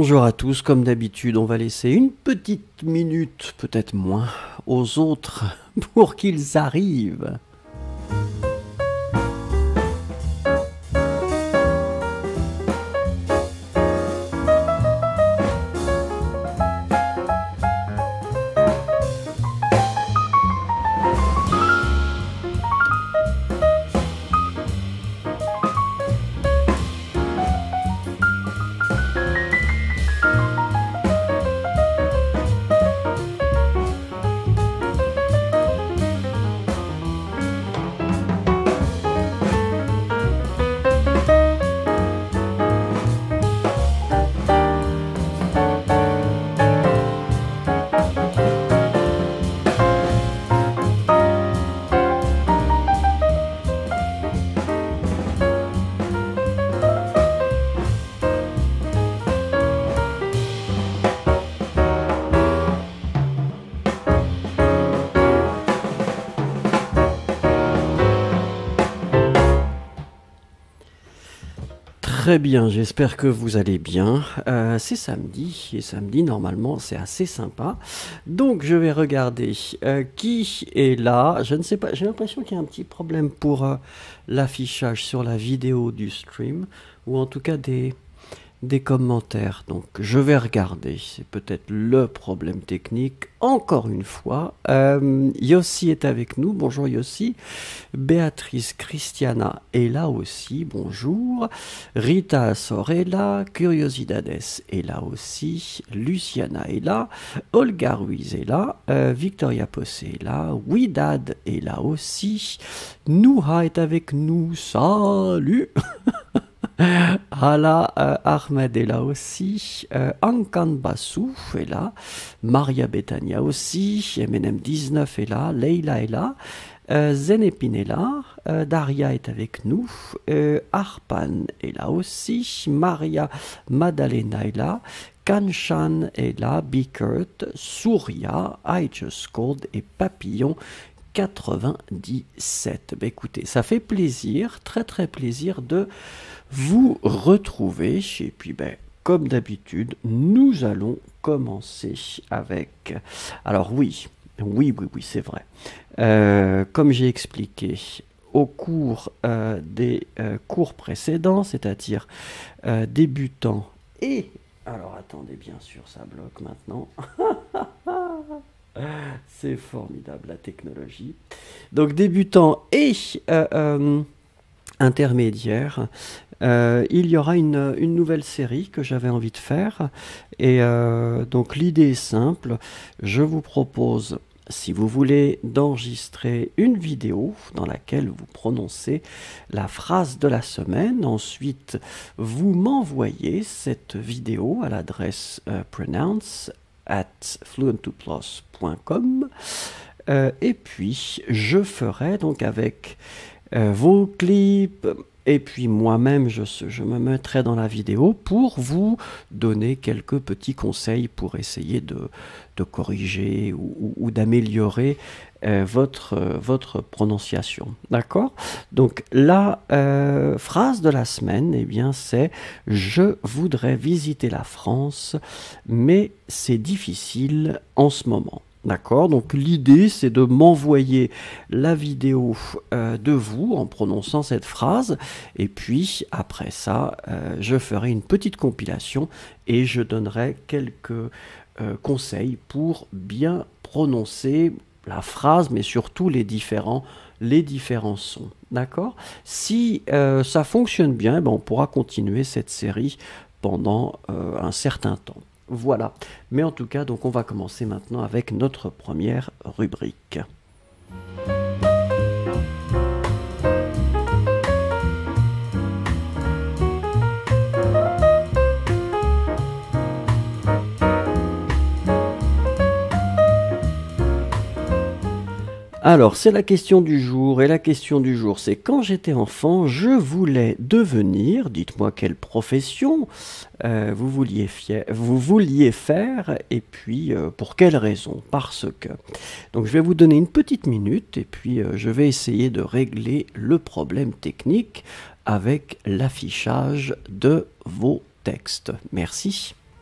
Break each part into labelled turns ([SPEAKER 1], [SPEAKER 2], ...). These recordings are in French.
[SPEAKER 1] Bonjour à tous, comme d'habitude, on va laisser une petite minute, peut-être moins, aux autres pour qu'ils arrivent. Très bien, j'espère que vous allez bien. C'est samedi, et samedi, normalement, c'est assez sympa. Donc, je vais regarder qui est là. Je ne sais pas, j'ai l'impression qu'il y a un petit problème pour l'affichage sur la vidéo du stream, ou en tout cas des commentaires. Donc, je vais regarder. C'est peut-être le problème technique. Encore une fois, Yossi est avec nous. Bonjour Yossi. Béatrice Christiana est là aussi. Bonjour. Rita Assor est là. Curiosidades est là aussi. Luciana est là. Olga Ruiz est là. Victoria Possé est là. Widad est là aussi. Nouha est avec nous. Salut. Hala Ahmed est là aussi, Ankan Bassou est là, Maria Betania aussi, MNM19 est là, Leila est là, Zenepin est là, Daria est avec nous, Arpan est là aussi, Maria Madalena est là, Kanchan est là, Bikert, Surya, I Just Called et Papillon 97. Ben écoutez, ça fait plaisir, très très plaisir de vous retrouver. Et puis, ben, comme d'habitude, nous allons commencer avec... Alors oui, c'est vrai. Comme j'ai expliqué au cours des cours précédents, c'est-à-dire débutants et... Alors attendez, bien sûr, ça bloque maintenant. C'est formidable, la technologie. Donc débutant et intermédiaire, il y aura une nouvelle série que j'avais envie de faire. Et donc l'idée est simple. Je vous propose, si vous voulez, d'enregistrer une vidéo dans laquelle vous prononcez la phrase de la semaine. Ensuite, vous m'envoyez cette vidéo à l'adresse pronounce@fluent2plus.com et puis je ferai donc avec vos clips et puis moi-même je me mettrai dans la vidéo pour vous donner quelques petits conseils pour essayer de corriger ou d'améliorer votre prononciation. D'accord? Donc la phrase de la semaine, eh bien c'est « Je voudrais visiter la France, mais c'est difficile en ce moment ». D'accord, donc l'idée c'est de m'envoyer la vidéo de vous en prononçant cette phrase et puis après ça je ferai une petite compilation et je donnerai quelques conseils pour bien prononcer la phrase mais surtout les différents sons. D'accord, si ça fonctionne bien, ben, on pourra continuer cette série pendant un certain temps. Voilà, mais en tout cas, donc on va commencer maintenant avec notre première rubrique. Alors, c'est la question du jour, et la question du jour, c'est quand j'étais enfant, je voulais devenir, dites-moi quelle profession vous vouliez faire, et puis pour quelle raison, parce que. Donc, je vais vous donner une petite minute, et puis je vais essayer de régler le problème technique avec l'affichage de vos textes. Merci.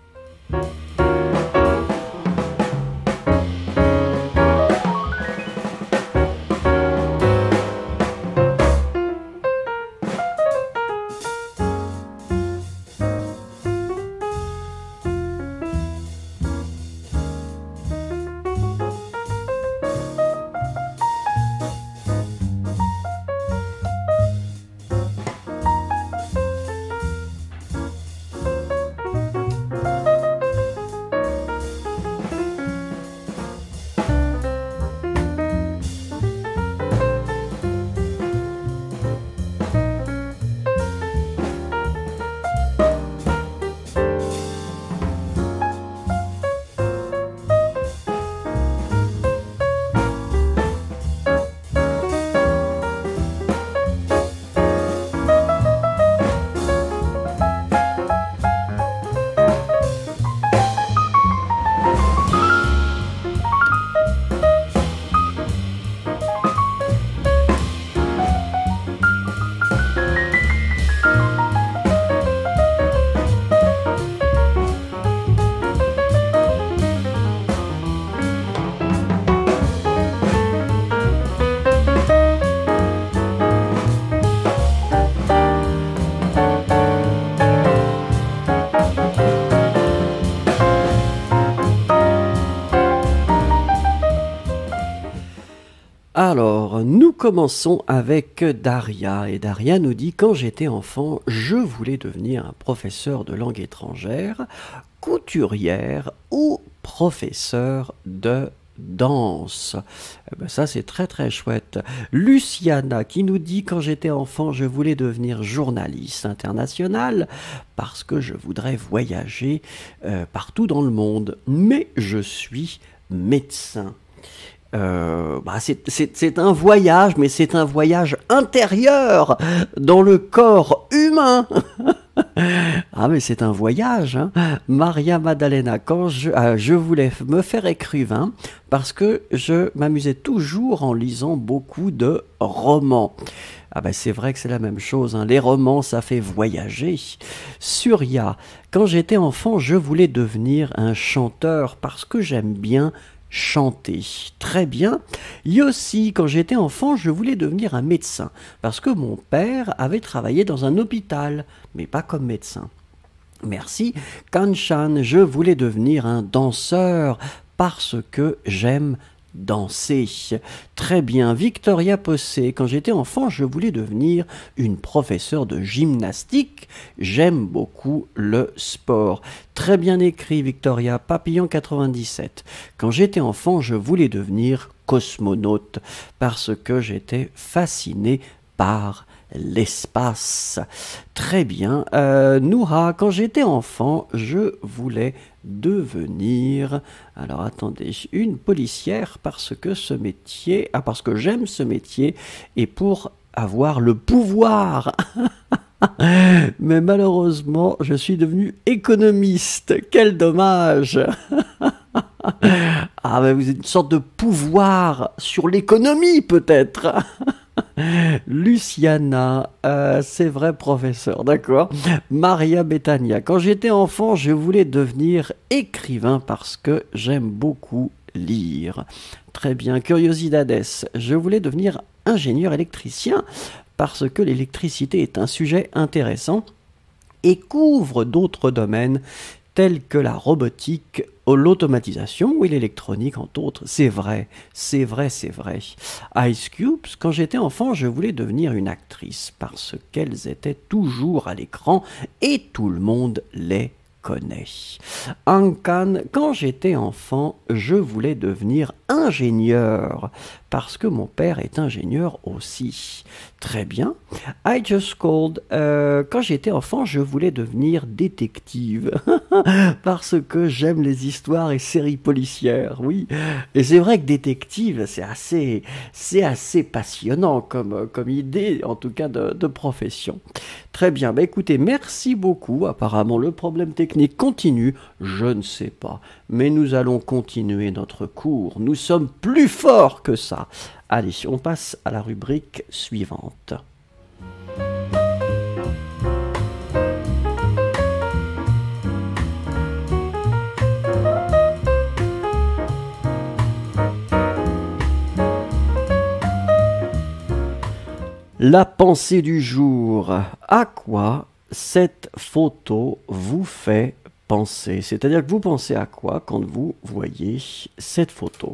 [SPEAKER 1] Alors, nous commençons avec Daria. Et Daria nous dit: quand j'étais enfant, je voulais devenir un professeur de langue étrangère, couturière ou professeur de danse. Eh ben ça, c'est très très chouette. Luciana qui nous dit: quand j'étais enfant, je voulais devenir journaliste international parce que je voudrais voyager partout dans le monde. Mais je suis médecin. C'est un voyage, mais c'est un voyage intérieur dans le corps humain. Ah, mais c'est un voyage, hein. Maria Maddalena, quand je voulais me faire écrivain parce que je m'amusais toujours en lisant beaucoup de romans. Ah ben c'est vrai que c'est la même chose, hein. Les romans, ça fait voyager. Surya, quand j'étais enfant, je voulais devenir un chanteur parce que j'aime bien chanter. Très bien. Yossi, quand j'étais enfant, je voulais devenir un médecin parce que mon père avait travaillé dans un hôpital, mais pas comme médecin. Merci. Kanchan, je voulais devenir un danseur parce que j'aime danser. Très bien. Victoria Possé, quand j'étais enfant, je voulais devenir une professeure de gymnastique. J'aime beaucoup le sport. Très bien écrit, Victoria. Papillon 97. Quand j'étais enfant, je voulais devenir cosmonaute parce que j'étais fasciné par l'espace. Très bien. Noura, quand j'étais enfant, je voulais devenir, alors attendez, une policière parce que parce que j'aime ce métier et pour avoir le pouvoir. Mais malheureusement, je suis devenu économiste. Quel dommage. Ah, mais vous êtes une sorte de pouvoir sur l'économie, peut-être. Luciana, c'est vrai, professeur, d'accord. Maria Bethania, quand j'étais enfant, je voulais devenir écrivain parce que j'aime beaucoup lire. Très bien. Curiosidades, je voulais devenir ingénieur électricien parce que l'électricité est un sujet intéressant et couvre d'autres domaines tels que la robotique, l'automatisation ou l'électronique, entre autres. C'est vrai, c'est vrai, c'est vrai. Ice Cube, quand j'étais enfant, je voulais devenir une actrice parce qu'elles étaient toujours à l'écran et tout le monde les connaît. Ankan, quand j'étais enfant, je voulais devenir ingénieur parce que mon père est ingénieur aussi. Très bien. I just called. Quand j'étais enfant, je voulais devenir détective parce que j'aime les histoires et séries policières. Oui. Et c'est vrai que détective, c'est assez passionnant comme idée, en tout cas de profession. Très bien. Bah, écoutez, merci beaucoup. Apparemment, le problème technique continue. Je ne sais pas. Mais nous allons continuer notre cours. Nous sommes plus forts que ça. Allez, on passe à la rubrique suivante. La pensée du jour. À quoi cette photo vous fait penser? C'est-à-dire que vous pensez à quoi quand vous voyez cette photo?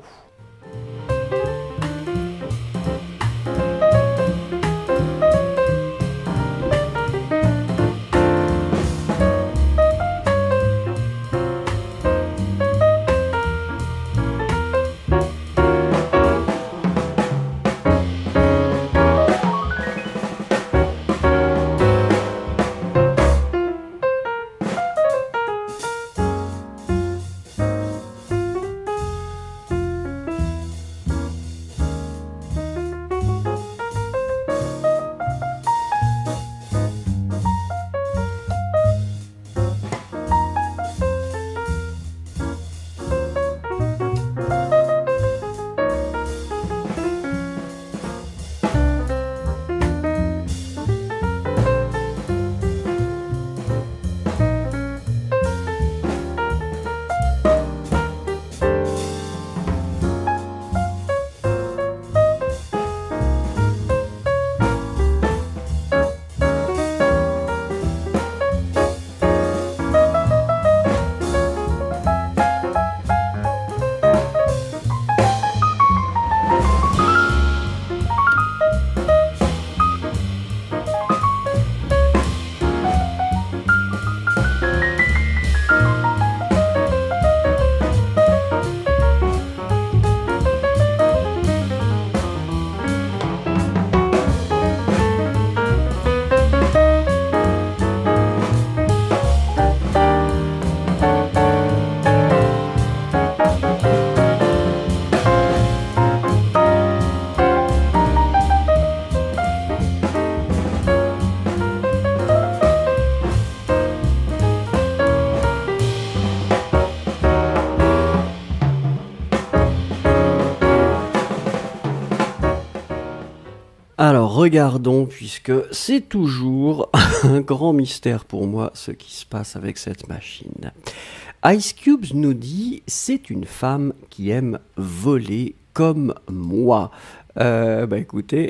[SPEAKER 1] Alors regardons, puisque c'est toujours un grand mystère pour moi ce qui se passe avec cette machine. Ice Cubes nous dit « C'est une femme qui aime voler comme moi ». Écoutez,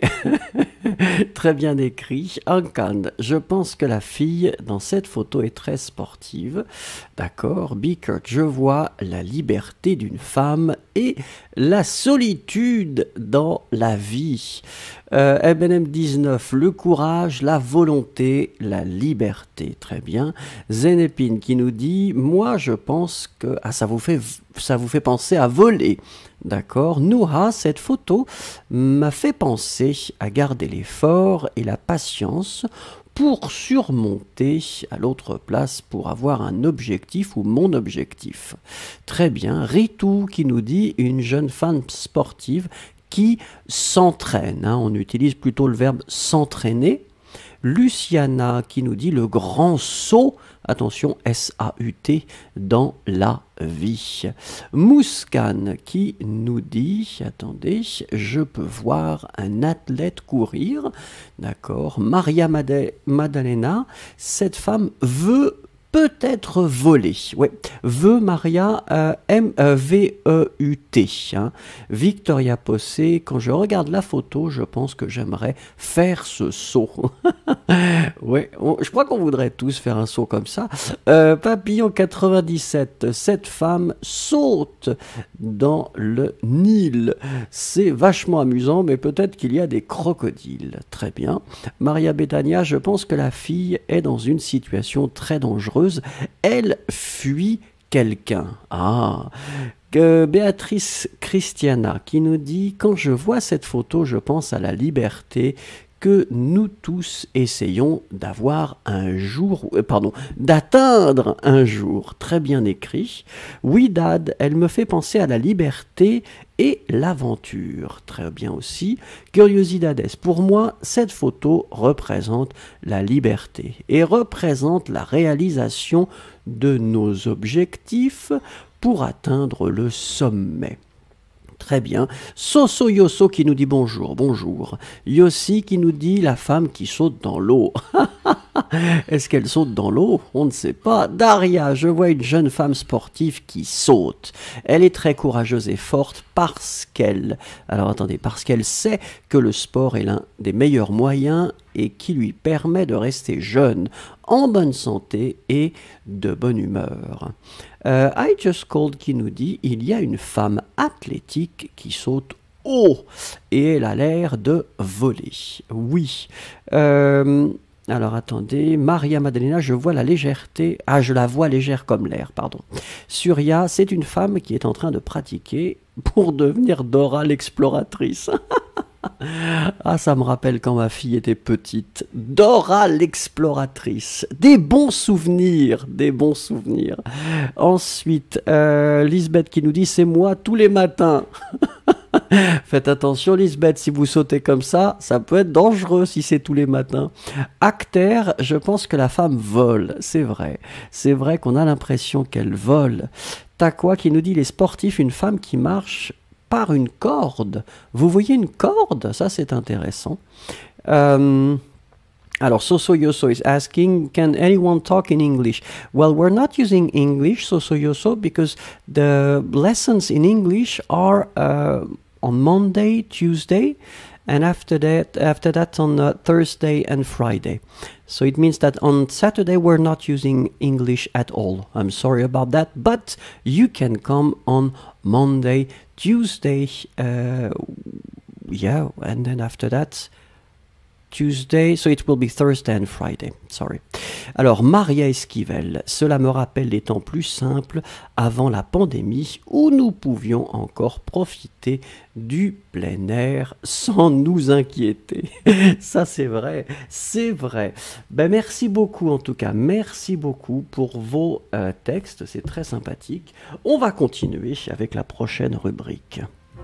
[SPEAKER 1] très bien écrit. Ankan, je pense que la fille dans cette photo est très sportive. D'accord. Bickert, je vois la liberté d'une femme et la solitude dans la vie. MNM 19, le courage, la volonté, la liberté. Très bien. Zenepin qui nous dit, moi je pense que ça vous fait penser à voler. D'accord. Nouha, cette photo m'a fait penser à garder l'effort et la patience pour surmonter à l'autre place, pour avoir un objectif ou mon objectif. Très bien. Ritu qui nous dit une jeune femme sportive qui s'entraîne. On utilise plutôt le verbe s'entraîner. Luciana qui nous dit le grand saut, attention S-A-U-T, dans la vie. Mouskan qui nous dit, attendez, je peux voir un athlète courir, d'accord. Maria Maddalena, cette femme veut peut-être voler. Ouais, veut Maria M-V-E-U-T. Victoria Possé, quand je regarde la photo, je pense que j'aimerais faire ce saut. Ouais, je crois qu'on voudrait tous faire un saut comme ça. Papillon 97, cette femme saute dans le Nil. C'est vachement amusant, mais peut-être qu'il y a des crocodiles. Très bien. Maria Betania, je pense que la fille est dans une situation très dangereuse. Elle fuit quelqu'un. Béatrice Christiana qui nous dit « Quand je vois cette photo, je pense à la liberté que nous tous essayons d'avoir un jour, d'atteindre un jour. » Très bien écrit. Oui, Dad, elle me fait penser à la liberté et l'aventure. Très bien aussi. Curiosidades. Pour moi, cette photo représente la liberté et représente la réalisation de nos objectifs pour atteindre le sommet. Très bien. Soso Yoso qui nous dit bonjour, bonjour. Yossi qui nous dit la femme qui saute dans l'eau. Est-ce qu'elle saute dans l'eau? On ne sait pas. Daria, je vois une jeune femme sportive qui saute. Elle est très courageuse et forte parce qu'elle... Alors attendez, parce qu'elle sait que le sport est l'un des meilleurs moyens et qui lui permet de rester jeune, en bonne santé et de bonne humeur. I Just Called qui nous dit il y a une femme athlétique qui saute haut et elle a l'air de voler. Oui. Alors attendez, Maria Maddalena, je vois la légèreté. Ah, je la vois légère comme l'air, pardon. Surya, c'est une femme qui est en train de pratiquer pour devenir Dora l'exploratrice. Ah, ça me rappelle quand ma fille était petite. Dora l'exploratrice. Des bons souvenirs, des bons souvenirs. Ensuite, Lisbeth qui nous dit c'est moi tous les matins. Faites attention Lisbeth, si vous sautez comme ça peut être dangereux si c'est tous les matins. Acter, je pense que la femme vole, c'est vrai. C'est vrai qu'on a l'impression qu'elle vole. Takwa qui nous dit les sportifs, une femme qui marche par une corde. Vous voyez une corde? Ça c'est intéressant. Alors, Soso Yoso is asking, can anyone talk in English? Well, we're not using English, Soso Yoso, because the lessons in English are on Monday, Tuesday, and after that on Thursday and Friday. So it means that on Saturday we're not using English at all. I'm sorry about that, but you can come on Monday, Tuesday, yeah, and then after that, Tuesday, so it will be Thursday and Friday, sorry. Alors, Maria Esquivel, cela me rappelle les temps plus simples avant la pandémie où nous pouvions encore profiter du plein air sans nous inquiéter. Ça, c'est vrai, c'est vrai. Ben, merci beaucoup en tout cas, merci beaucoup pour vos textes, c'est très sympathique. On va continuer avec la prochaine rubrique.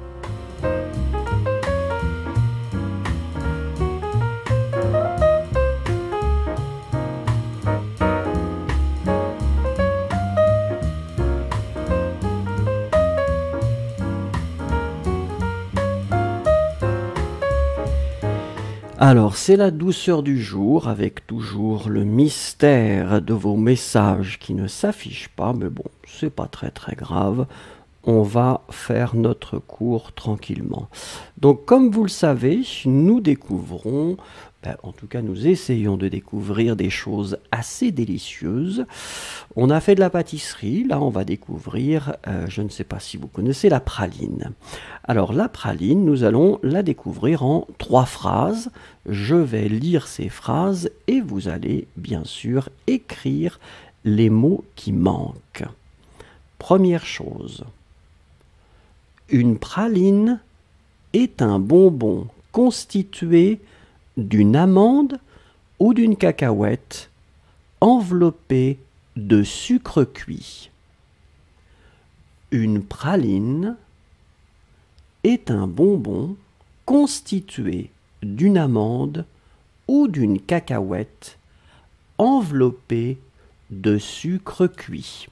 [SPEAKER 1] Alors, c'est la douceur du jour, avec toujours le mystère de vos messages qui ne s'affichent pas, mais bon, c'est pas très très grave. On va faire notre cours tranquillement. Donc, comme vous le savez, nous découvrons, en tout cas nous essayons de découvrir des choses assez délicieuses. On a fait de la pâtisserie, là on va découvrir, je ne sais pas si vous connaissez la praline. Alors la praline, nous allons la découvrir en 3 phrases. Je vais lire ces phrases et vous allez bien sûr écrire les mots qui manquent. Première chose. Une praline est un bonbon constitué d'une amande ou d'une cacahuète enveloppée de sucre cuit. Une praline est un bonbon constitué d'une amande ou d'une cacahuète enveloppée de sucre cuit.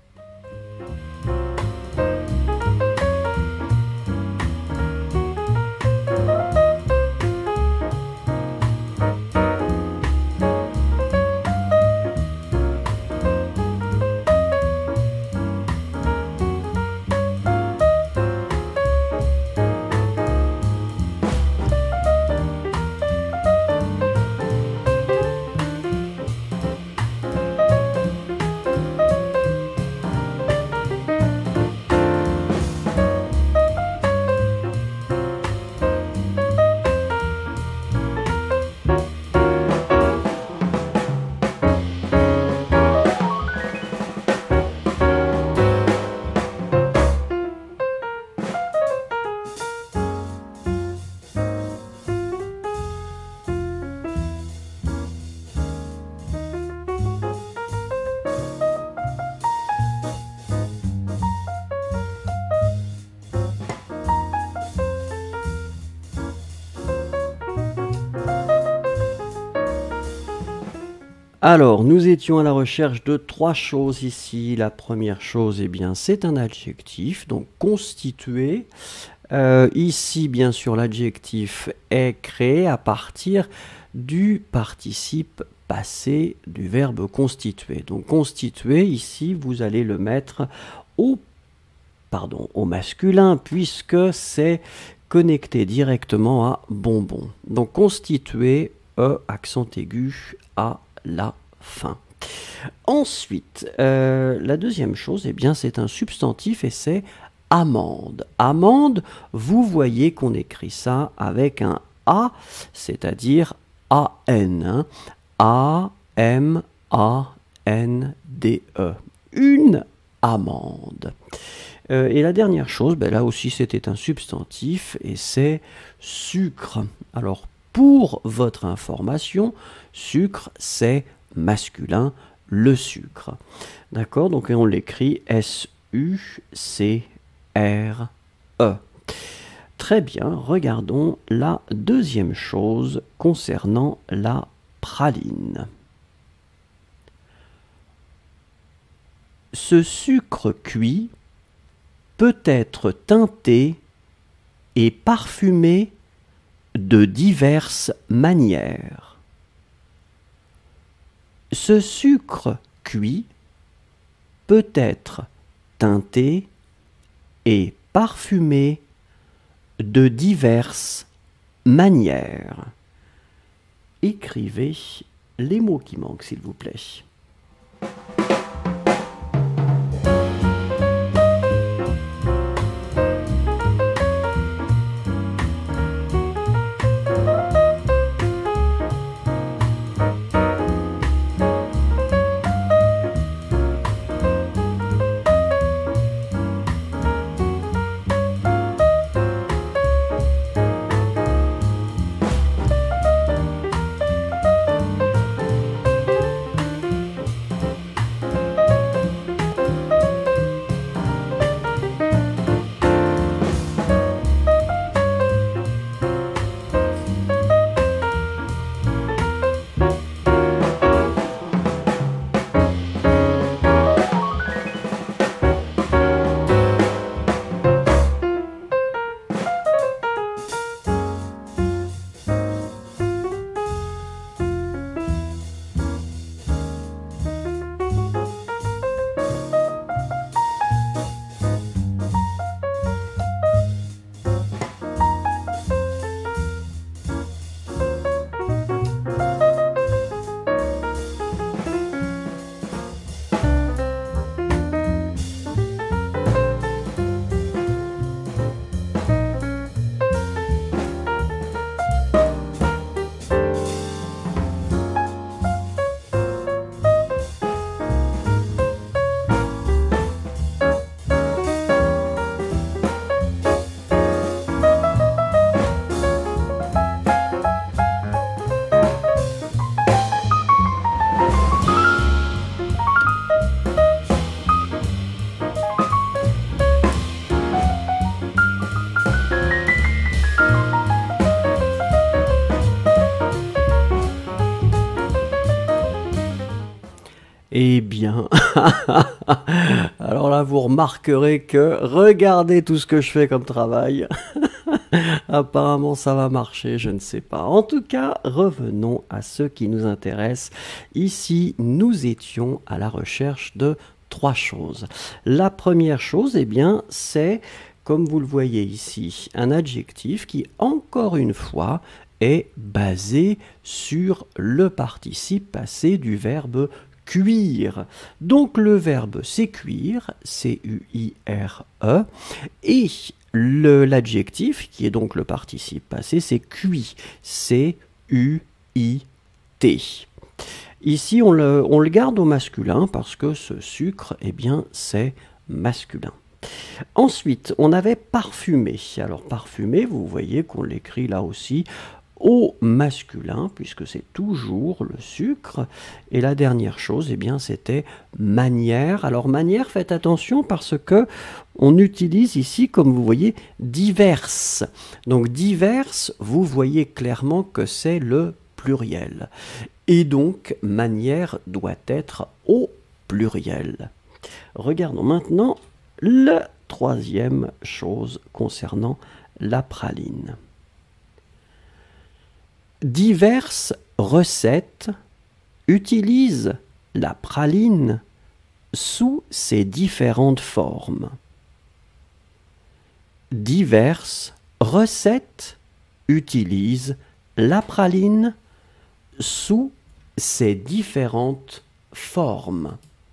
[SPEAKER 1] Alors, nous étions à la recherche de 3 choses ici. La première chose, eh bien, c'est un adjectif, donc constitué. Ici, bien sûr, l'adjectif est créé à partir du participe passé du verbe constituer. Donc constituer, ici, vous allez le mettre au masculin, puisque c'est connecté directement à bonbon. Donc constituer, accent aigu à la fin. Ensuite, la deuxième chose, eh bien, c'est un substantif et c'est amande. Amande, vous voyez qu'on écrit ça avec un A, c'est-à-dire A-N. Hein. A-M-A-N-D-E. Une amande. Et la dernière chose, ben là aussi c'était un substantif et c'est sucre. Alors pour votre information, sucre c'est masculin, le sucre. D'accord? Donc on l'écrit S-U-C-R-E. Très bien, regardons la deuxième chose concernant la praline. Ce sucre cuit peut être teinté et parfumé de diverses manières. Ce sucre cuit peut être teinté et parfumé de diverses manières. Écrivez les mots qui manquent, s'il vous plaît. Eh bien, alors là, vous remarquerez que regardez tout ce que je fais comme travail. Apparemment, ça va marcher, je ne sais pas. En tout cas, revenons à ce qui nous intéresse. Ici, nous étions à la recherche de 3 choses. La première chose, eh bien, c'est, comme vous le voyez ici, un adjectif qui, encore une fois, est basé sur le participe passé du verbe cuire. Donc le verbe c'est cuire, C-U-I-R-E, et l'adjectif, qui est donc le participe passé, c'est cuit, C-U-I-T. Ici, on le garde au masculin parce que ce sucre, eh bien, c'est masculin. Ensuite, on avait parfumé. Alors parfumé, vous voyez qu'on l'écrit là aussi au masculin, puisque c'est toujours le sucre. Et la dernière chose, eh bien, c'était manière. Alors manière, faites attention parce que on utilise ici, comme vous voyez, diverses. Donc diverses, vous voyez clairement que c'est le pluriel. Et donc, manière doit être au pluriel. Regardons maintenant le troisième chose concernant la praline. Diverses recettes utilisent la praline sous ses différentes formes. Diverses recettes utilisent la praline sous ses différentes formes.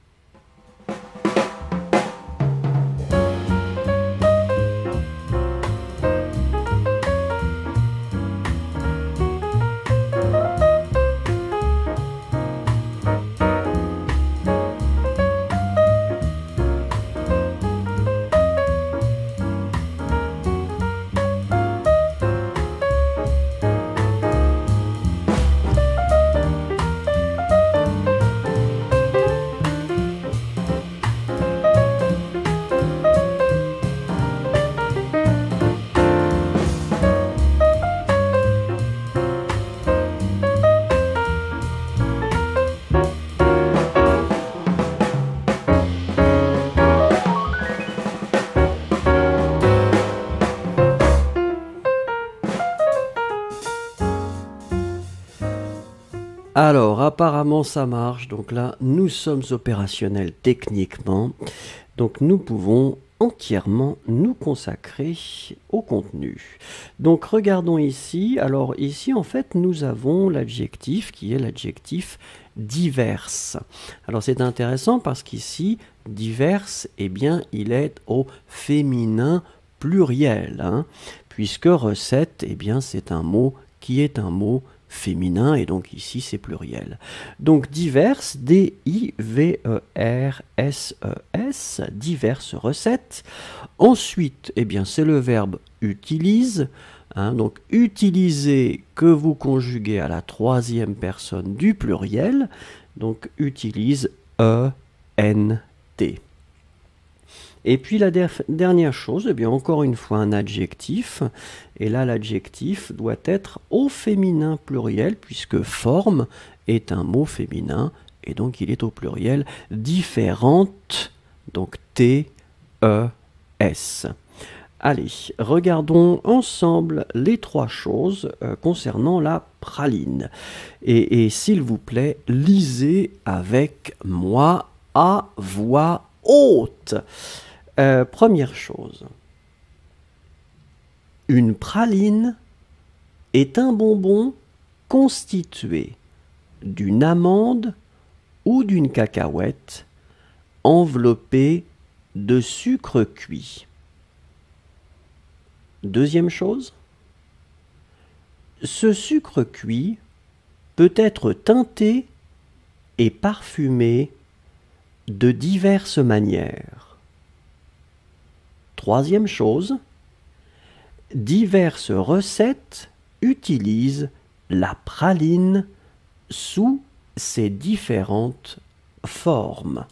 [SPEAKER 1] Alors, apparemment ça marche, donc là, nous sommes opérationnels techniquement, donc nous pouvons entièrement nous consacrer au contenu. Donc regardons ici, alors ici en fait nous avons l'adjectif qui est l'adjectif diverses. Alors c'est intéressant parce qu'ici, diverses, eh bien il est au féminin pluriel, hein, puisque recette, eh bien c'est un mot qui est un mot féminin, et donc ici c'est pluriel. Donc diverses, D-I-V-E-R-S-E-S, diverses recettes. Ensuite, eh bien c'est le verbe utilise, hein, donc utiliser que vous conjuguez à la troisième personne du pluriel, donc utilise E-N-T. Et puis la dernière chose, eh bien encore une fois un adjectif, et là l'adjectif doit être au féminin pluriel, puisque forme est un mot féminin, et donc il est au pluriel, différente, donc T-E-S. Allez, regardons ensemble les trois choses concernant la praline. Et s'il vous plaît, lisez avec moi à voix haute. Première chose, une praline est un bonbon constitué d'une amande ou d'une cacahuète enveloppée de sucre cuit. Deuxième chose, ce sucre cuit peut être teinté et parfumé de diverses manières. Troisième chose, diverses recettes utilisent la praline sous ses différentes formes.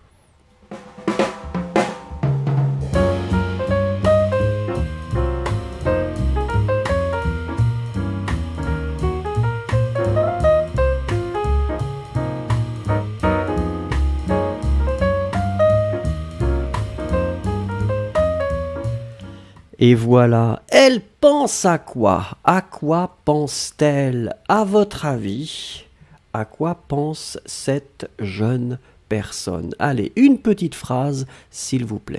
[SPEAKER 1] Et voilà, elle pense à quoi? À quoi pense-t-elle? À votre avis, à quoi pense cette jeune personne? Allez, une petite phrase, s'il vous plaît.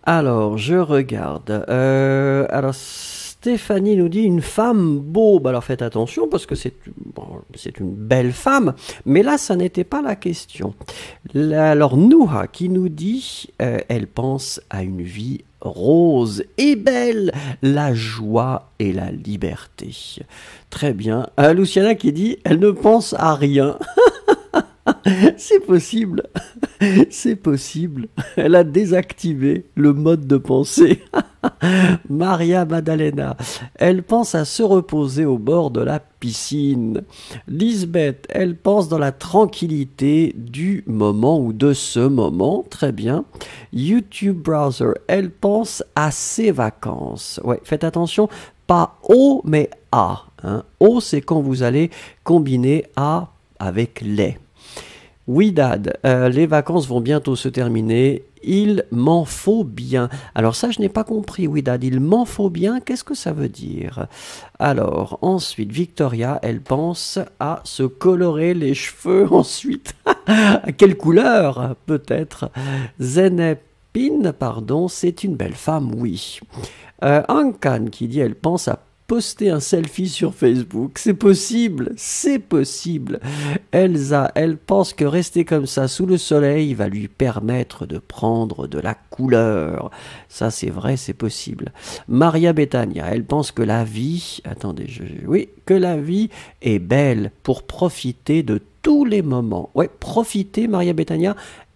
[SPEAKER 1] Alors, je regarde. Alors, Stéphanie nous dit une femme beau. Alors, faites attention parce que c'est une belle femme. Mais là, ça n'était pas la question. Alors, Nouha qui nous dit elle pense à une vie rose et belle, la joie et la liberté. Très bien. Luciana qui dit elle ne pense à rien. C'est possible, c'est possible. Elle a désactivé le mode de pensée. Maria Maddalena, elle pense à se reposer au bord de la piscine. Lisbeth, elle pense dans la tranquillité du moment ou de ce moment. Très bien. YouTube Browser, elle pense à ses vacances. Ouais, faites attention, pas au mais à. Hein. Au, c'est quand vous allez combiner à avec les. Oui, Dad, les vacances vont bientôt se terminer. Il m'en faut bien. Alors ça, je n'ai pas compris. Oui, Dad, il m'en faut bien. Qu'est-ce que ça veut dire? Alors, ensuite, Victoria, elle pense à se colorer les cheveux ensuite. À quelle couleur, peut-être? Zenepine, pardon, c'est une belle femme, oui. Ankan qui dit, elle pense à poster un selfie sur Facebook. C'est possible, c'est possible. Elsa, elle pense que rester comme ça sous le soleil va lui permettre de prendre de la couleur. Ça, c'est vrai, c'est possible. Maria Bethania, elle pense que la vie... Attendez, oui, que la vie est belle pour profiter de tous les moments. Ouais, profiter, Maria Bethania,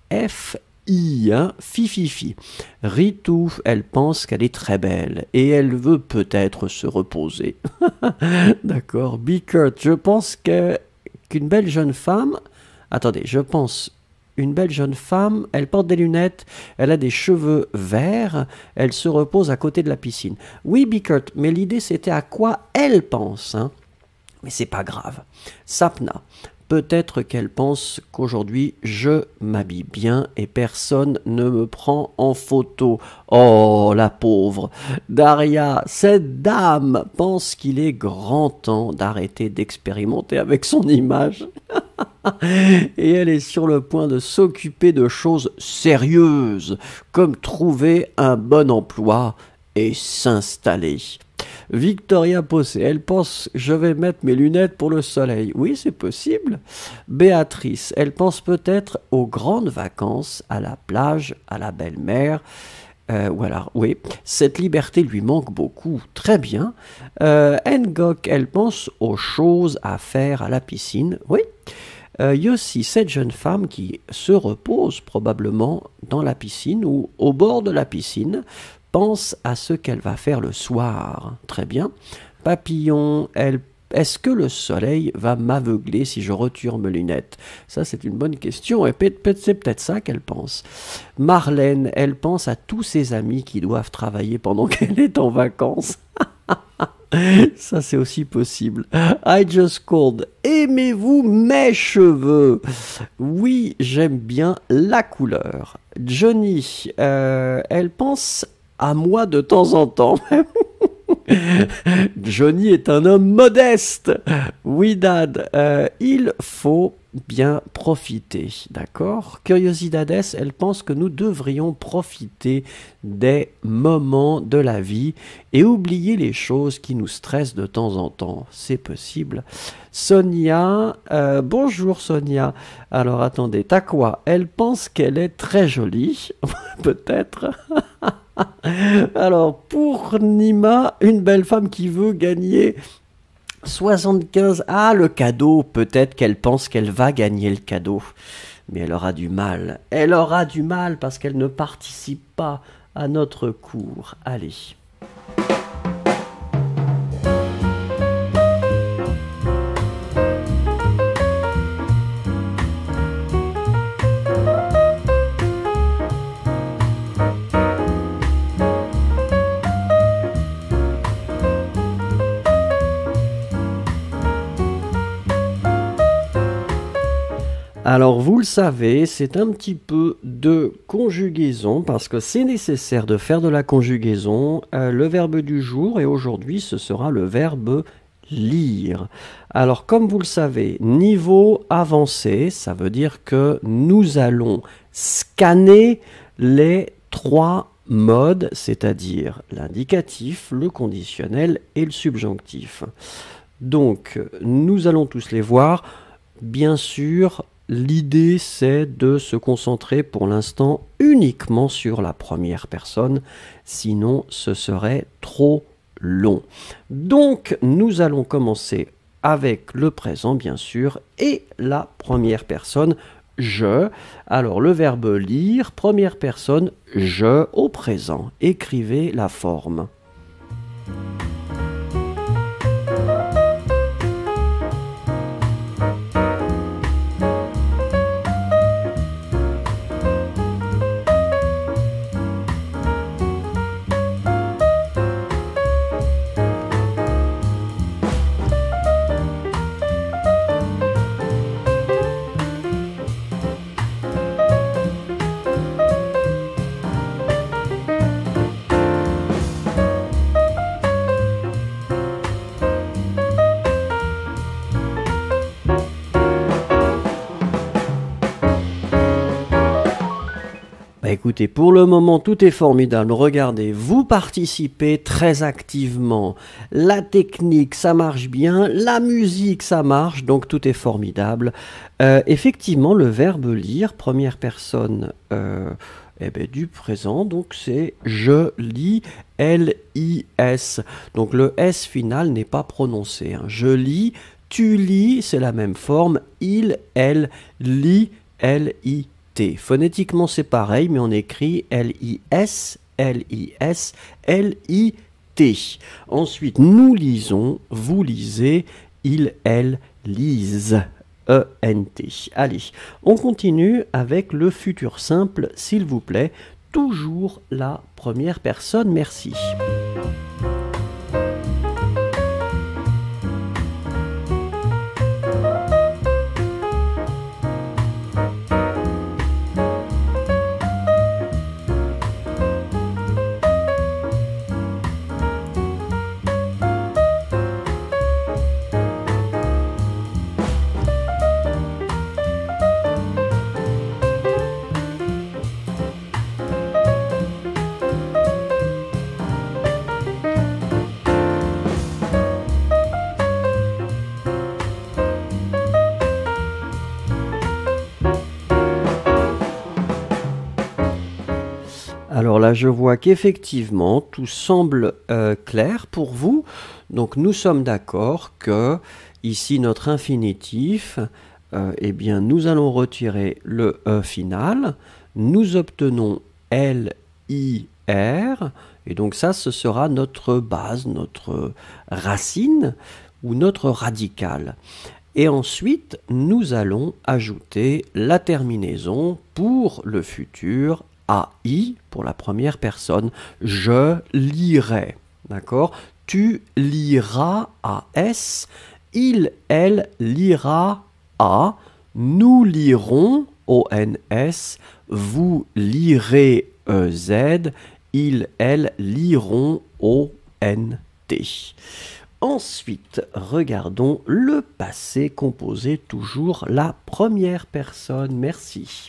[SPEAKER 1] Fififi. Ritou, elle pense qu'elle est très belle et elle veut peut-être se reposer. D'accord. Bickert, je pense qu'une belle jeune femme... Attendez, je pense... Une belle jeune femme, elle porte des lunettes, elle a des cheveux verts, elle se repose à côté de la piscine. Oui, Bickert, mais l'idée c'était à quoi elle pense. Hein. Mais c'est pas grave. Sapna, peut-être qu'elle pense qu'aujourd'hui je m'habille bien et personne ne me prend en photo. Oh, la pauvre. Daria, cette dame pense qu'il est grand temps d'arrêter d'expérimenter avec son image. Et elle est sur le point de s'occuper de choses sérieuses, comme trouver un bon emploi et s'installer. Victoria Possé, elle pense je vais mettre mes lunettes pour le soleil. Oui, c'est possible. Béatrice, elle pense peut-être aux grandes vacances, à la plage, à la belle-mère. Ou alors, oui, cette liberté lui manque beaucoup. Très bien. Ngok, elle pense aux choses à faire à la piscine. Oui. Yossi, cette jeune femme qui se repose probablement dans la piscine ou au bord de la piscine, pense à ce qu'elle va faire le soir. Très bien. Papillon, est-ce que le soleil va m'aveugler si je retire mes lunettes? Ça, c'est une bonne question et c'est peut-être ça qu'elle pense. Marlène, elle pense à tous ses amis qui doivent travailler pendant qu'elle est en vacances. Ça, c'est aussi possible. I just called. Aimez-vous mes cheveux? Oui, j'aime bien la couleur. Johnny, elle pense à moi de temps en temps. Johnny est un homme modeste. Oui, Dad, il faut bien profiter, d'accord? Curiosidades, elle pense que nous devrions profiter des moments de la vie et oublier les choses qui nous stressent de temps en temps. C'est possible. Sonia, bonjour Sonia. Alors attendez, t'as quoi? Elle pense qu'elle est très jolie, peut-être. Alors, pour Nima, une belle femme qui veut gagner 75... Ah, le cadeau, peut-être qu'elle pense qu'elle va gagner le cadeau. Mais elle aura du mal. Elle aura du mal parce qu'elle ne participe pas à notre cours. Allez. Alors vous le savez, c'est un petit peu de conjugaison parce que c'est nécessaire de faire de la conjugaison. Le verbe du jour et aujourd'hui ce sera le verbe lire. Alors comme vous le savez, niveau avancé, ça veut dire que nous allons scanner les 3 modes, c'est-à-dire l'indicatif, le conditionnel et le subjonctif. Donc, nous allons tous les voir. Bien sûr, l'idée, c'est de se concentrer pour l'instant uniquement sur la première personne, sinon ce serait trop long. Donc, nous allons commencer avec le présent, bien sûr, et la première personne, je. Alors, le verbe lire, première personne, je, au présent. Écrivez la forme. Écoutez, pour le moment, tout est formidable. Regardez, vous participez très activement. La technique, ça marche bien. La musique, ça marche. Donc, tout est formidable. Effectivement, le verbe lire, première personne du présent, donc c'est je lis, L-I-S. Donc, le S final n'est pas prononcé. Hein. Je lis, tu lis, c'est la même forme. Il, elle, lit, L-I-S. Phonétiquement, c'est pareil, mais on écrit L-I-S, L-I-S, L-I-T. Ensuite, nous lisons, vous lisez, il, elle, lisent, E-N-T. Allez, on continue avec le futur simple, s'il vous plaît. Toujours la première personne, merci. Alors là, je vois qu'effectivement, tout semble clair pour vous. Donc, nous sommes d'accord que, ici, notre infinitif, eh bien, nous allons retirer le E final. Nous obtenons L-I-R. Et donc, ça, ce sera notre base, notre racine ou notre radicale. Et ensuite, nous allons ajouter la terminaison pour le futur AI pour la première personne. Je lirai. D'accord? Tu liras AS. Il, elle lira A. Nous lirons ONS. Vous lirez EZ. Il, elle liront ONT. Ensuite, regardons le passé composé, toujours la première personne. Merci.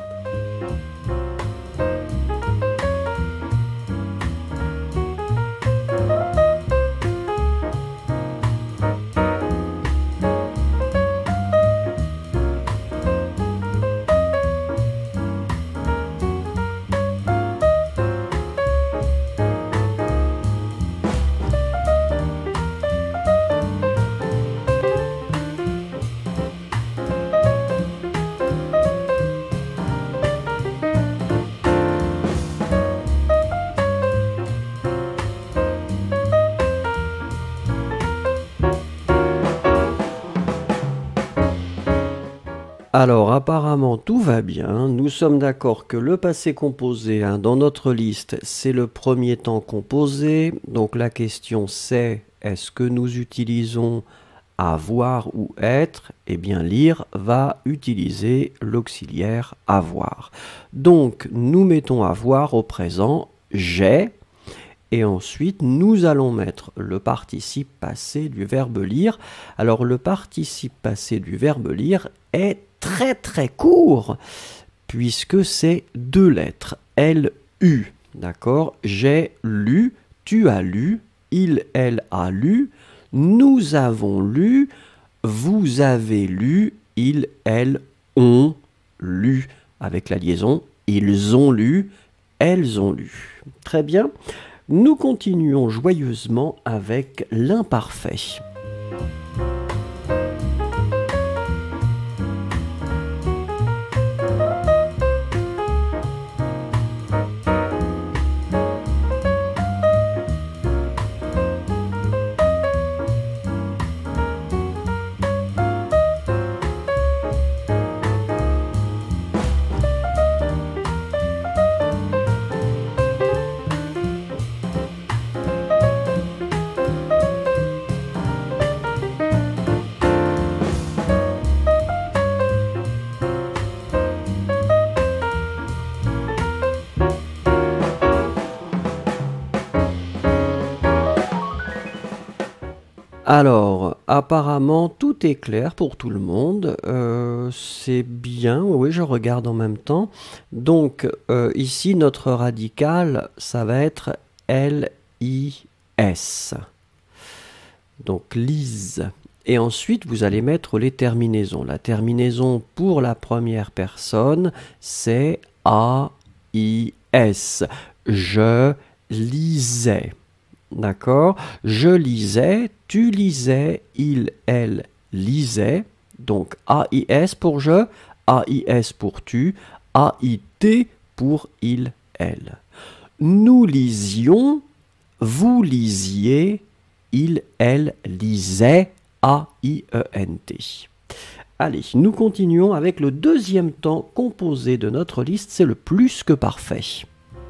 [SPEAKER 1] Alors apparemment tout va bien, nous sommes d'accord que le passé composé dans notre liste c'est le premier temps composé, donc la question c'est est-ce que nous utilisons avoir ou être? Eh bien lire va utiliser l'auxiliaire avoir. Donc nous mettons avoir au présent, j'ai, et ensuite nous allons mettre le participe passé du verbe lire. Alors le participe passé du verbe lire est très très court, puisque c'est deux lettres, L-U. D'accord? J'ai lu, tu as lu, il, elle a lu, nous avons lu, vous avez lu, ils, elles ont lu. Avec la liaison, ils ont lu, elles ont lu. Très bien. Nous continuons joyeusement avec l'imparfait. Alors, apparemment, tout est clair pour tout le monde. C'est bien, oui, je regarde en même temps. Donc, ici, notre radical, ça va être L-I-S. Donc, lise. Et ensuite, vous allez mettre les terminaisons. La terminaison pour la première personne, c'est A-I-S. Je lisais. D'accord? Je lisais, tu lisais, il, elle lisait. Donc A-I-S pour je, A-I-S pour tu, A-I-T pour il, elle. Nous lisions, vous lisiez, il, elle lisait, A-I-E-N-T. Allez, nous continuons avec le deuxième temps composé de notre liste, c'est le plus que parfait.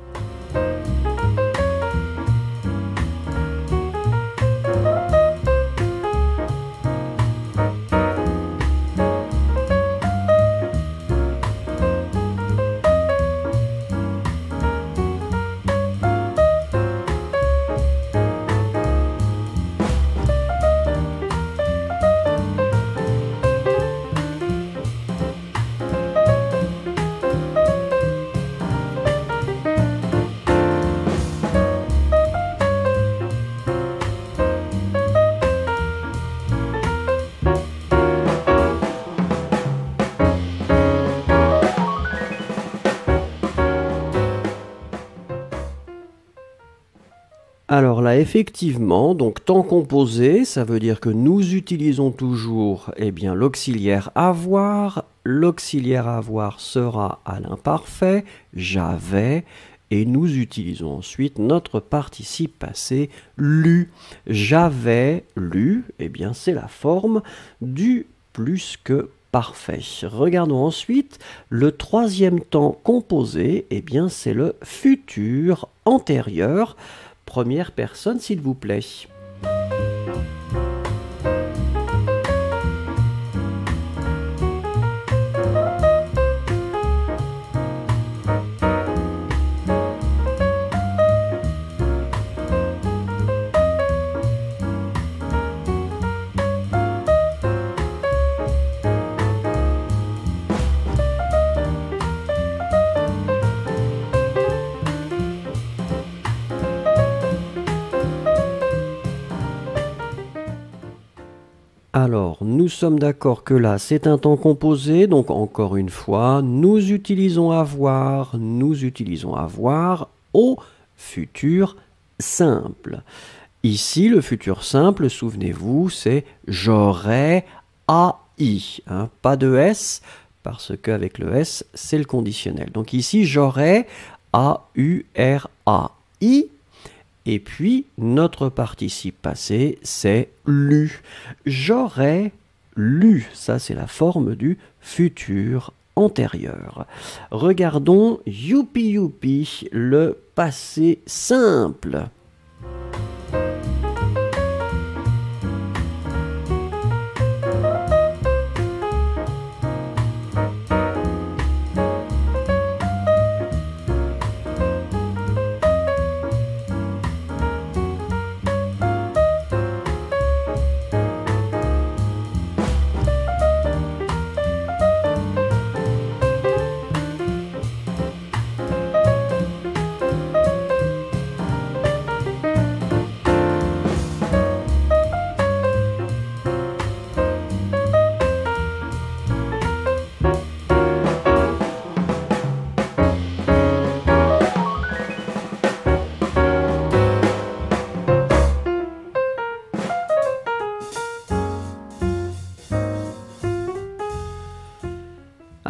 [SPEAKER 1] Alors là, effectivement, donc temps composé, ça veut dire que nous utilisons toujours l'auxiliaire avoir. L'auxiliaire avoir sera à l'imparfait, j'avais, et nous utilisons ensuite notre participe passé, lu. J'avais lu, c'est la forme du plus que parfait. Regardons ensuite le troisième temps composé, c'est le futur antérieur. Première personne, s'il vous plaît. Alors, nous sommes d'accord que là, c'est un temps composé, donc encore une fois, nous utilisons avoir au futur simple. Ici, le futur simple, souvenez-vous, c'est j'aurais AI, pas de S, parce qu'avec le S, c'est le conditionnel. Donc ici, j'aurais A-U-R-A-I. Et puis, notre participe passé, c'est lu. J'aurais lu. Ça, c'est la forme du futur antérieur. Regardons youpi youpi, le passé simple.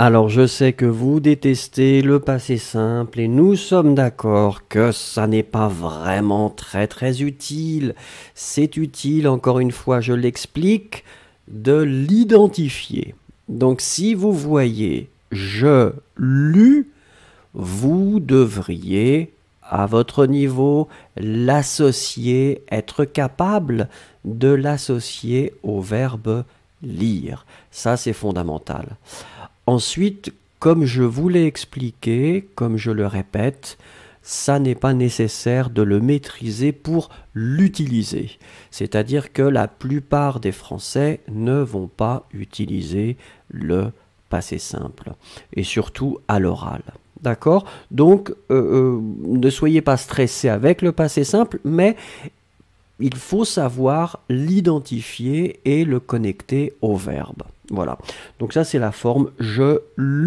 [SPEAKER 1] Alors je sais que vous détestez le passé simple et nous sommes d'accord que ça n'est pas vraiment très utile. C'est utile, encore une fois, je l'explique, de l'identifier. Donc si vous voyez je lus, vous devriez, à votre niveau, l'associer, être capable de l'associer au verbe lire. Ça, c'est fondamental. Ensuite, comme je vous l'ai expliqué, comme je le répète, ça n'est pas nécessaire de le maîtriser pour l'utiliser. C'est-à-dire que la plupart des Français ne vont pas utiliser le passé simple, et surtout à l'oral. D'accord? Donc, ne soyez pas stressés avec le passé simple, mais il faut savoir l'identifier et le connecter au verbe. Voilà. Donc ça, c'est la forme « je lus ».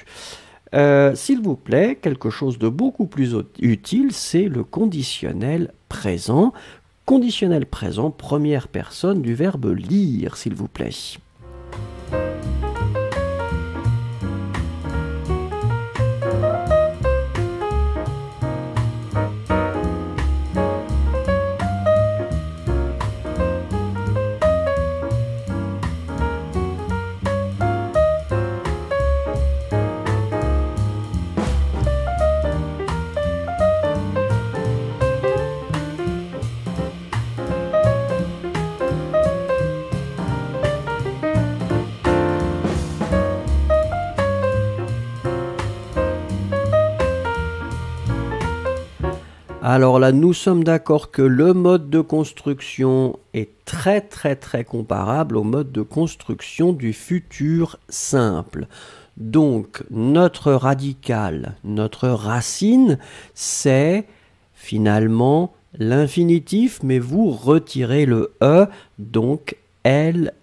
[SPEAKER 1] S'il vous plaît, quelque chose de beaucoup plus utile, c'est le conditionnel présent. Conditionnel présent, première personne du verbe lire, s'il vous plaît. Alors là, nous sommes d'accord que le mode de construction est très comparable au mode de construction du futur simple. Donc, notre radical, notre racine, c'est finalement l'infinitif, mais vous retirez le E, donc L-I-R.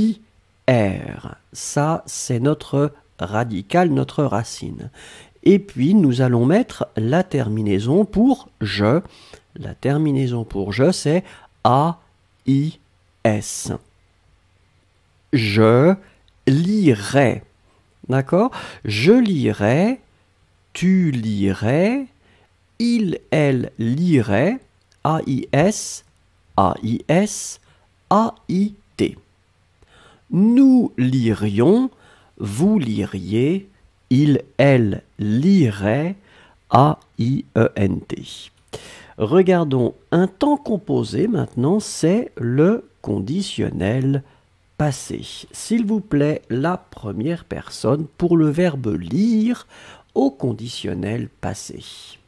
[SPEAKER 1] Ça, c'est notre radical, notre racine. Et puis, nous allons mettre la terminaison pour « je ». La terminaison pour « je », c'est « A-I-S ». Je lirai. D'accord? Je lirai, tu lirais, il, elle lirait, A-I-S, A-I-S, A-I-T. Nous lirions, vous liriez, il, elle lirait, A-I-E-N-T. Regardons un temps composé maintenant, c'est le conditionnel passé. S'il vous plaît, la première personne pour le verbe lire au conditionnel passé.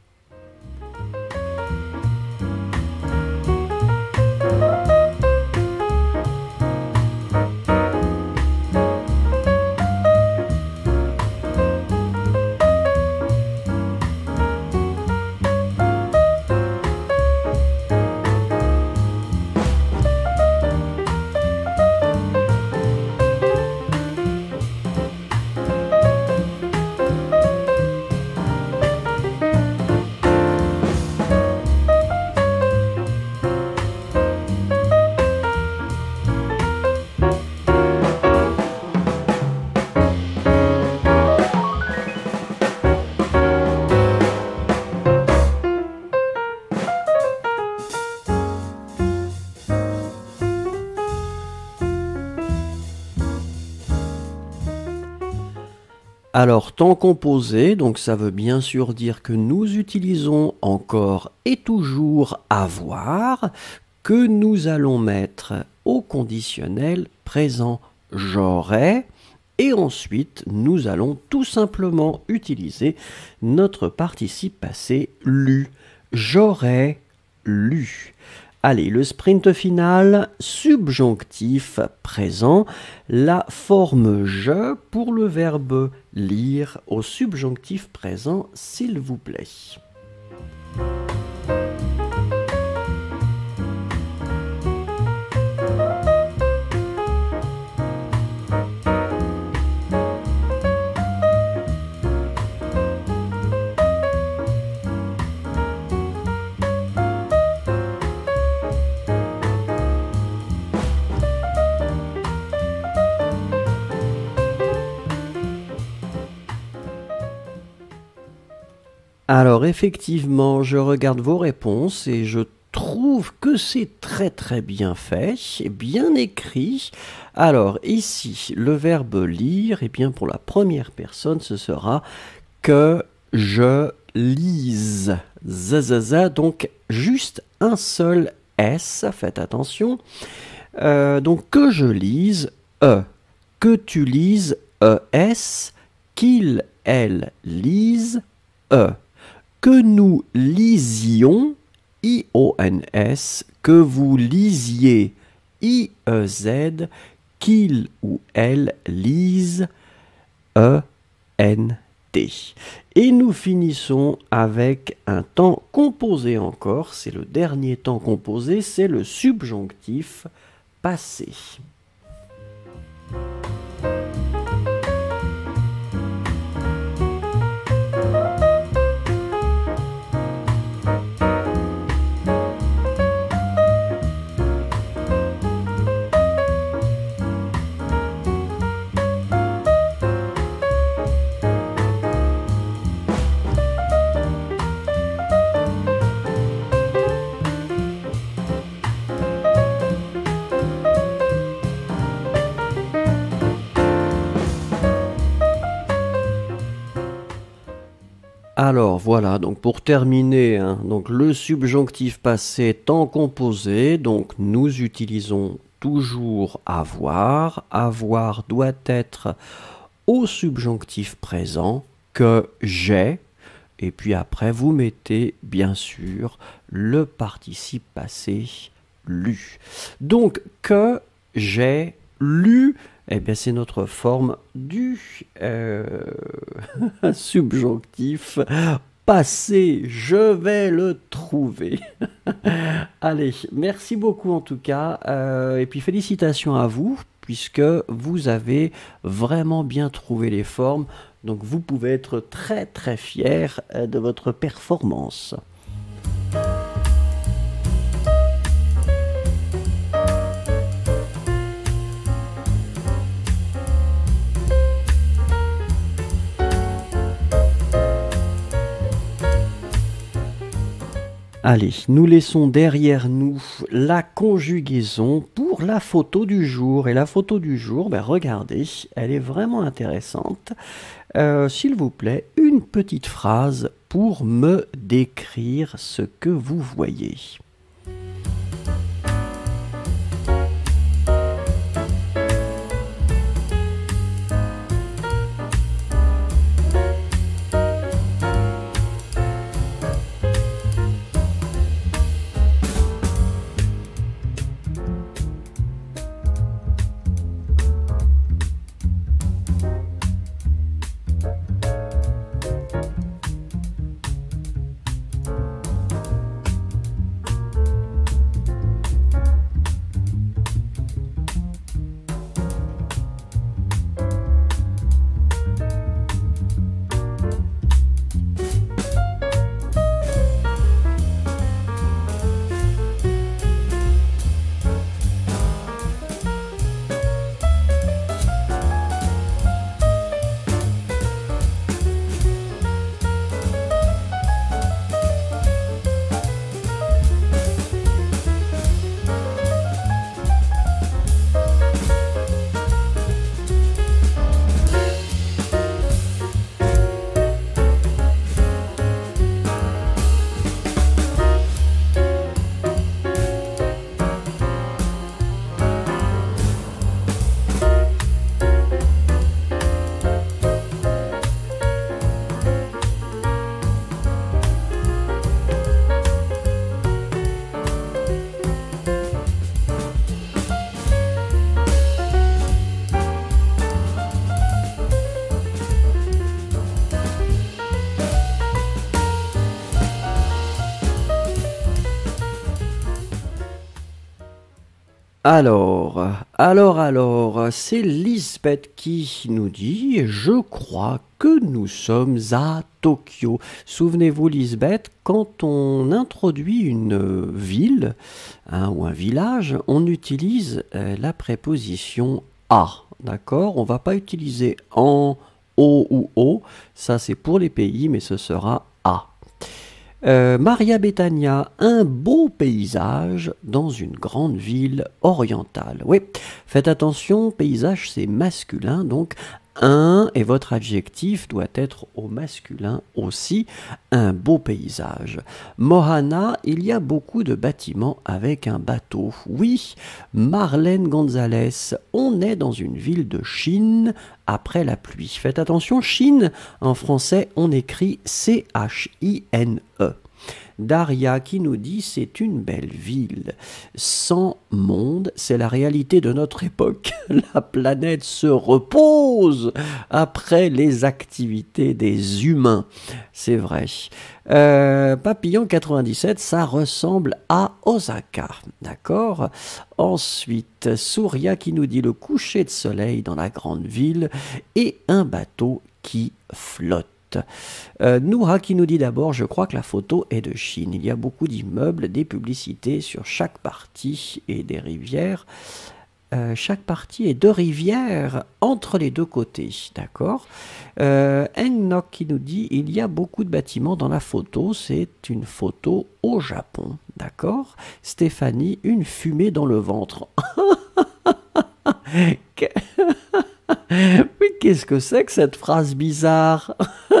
[SPEAKER 1] Alors, temps composé, donc ça veut bien sûr dire que nous utilisons encore et toujours avoir, que nous allons mettre au conditionnel présent j'aurais, et ensuite nous allons tout simplement utiliser notre participe passé lu. J'aurais lu. Allez, le sprint final, subjonctif présent, la forme « je » pour le verbe « lire » au subjonctif présent, s'il vous plaît. Alors effectivement, je regarde vos réponses et je trouve que c'est très très bien fait, bien écrit. Alors ici, le verbe lire, et bien pour la première personne, ce sera que je lise. Zazaza, donc juste un seul S, faites attention. Donc que je lise, E. Que tu lises, ES. Qu'il, elle lise, E. Que nous lisions, IONS. Que vous lisiez, IEZ. Qu'il ou elle lise, ENT. Et nous finissons avec un temps composé encore. C'est le dernier temps composé, c'est le subjonctif passé. Alors voilà, donc pour terminer, donc le subjonctif passé temps composé, donc nous utilisons toujours avoir. Avoir doit être au subjonctif présent, que j'ai, et puis après vous mettez bien sûr le participe passé lu. Donc que j'ai lu, eh bien, c'est notre forme du subjonctif passé. Je vais le trouver. Allez, merci beaucoup en tout cas. Et puis félicitations à vous, puisque vous avez vraiment bien trouvé les formes. Donc vous pouvez être très très fiers de votre performance. Allez, nous laissons derrière nous la conjugaison pour la photo du jour. Et la photo du jour, ben regardez, elle est vraiment intéressante. S'il vous plaît, une petite phrase pour me décrire ce que vous voyez. Alors, c'est Lisbeth qui nous dit « Je crois que nous sommes à Tokyo ». Souvenez-vous, Lisbeth, quand on introduit une ville ou un village, on utilise la préposition « à ». D'accord? On ne va pas utiliser « en »,« au » ou « au ». Ça, c'est pour les pays, mais ce sera « à ». Maria Bethania, un beau paysage dans une grande ville orientale. Oui, faites attention, paysage c'est masculin, donc un et votre adjectif doit être au masculin aussi, un beau paysage. Mohana, il y a beaucoup de bâtiments avec un bateau. Oui, Marlène Gonzalez, on est dans une ville de Chine après la pluie. Faites attention, Chine, en français on écrit C-H-I-N-E. Daria qui nous dit c'est une belle ville. Sans monde, c'est la réalité de notre époque. La planète se repose après les activités des humains. C'est vrai. Papillon 97, ça ressemble à Osaka. D'accord. Ensuite, Souria qui nous dit le coucher de soleil dans la grande ville et un bateau qui flotte. Noura qui nous dit d'abord, je crois que la photo est de Chine. Il y a beaucoup d'immeubles, des publicités sur chaque partie et des rivières. Chaque partie est deux rivières entre les deux côtés, d'accord. Engnok qui nous dit, il y a beaucoup de bâtiments dans la photo, c'est une photo au Japon, d'accord. Stéphanie, une fumée dans le ventre. Mais qu'est-ce que c'est que cette phrase bizarre?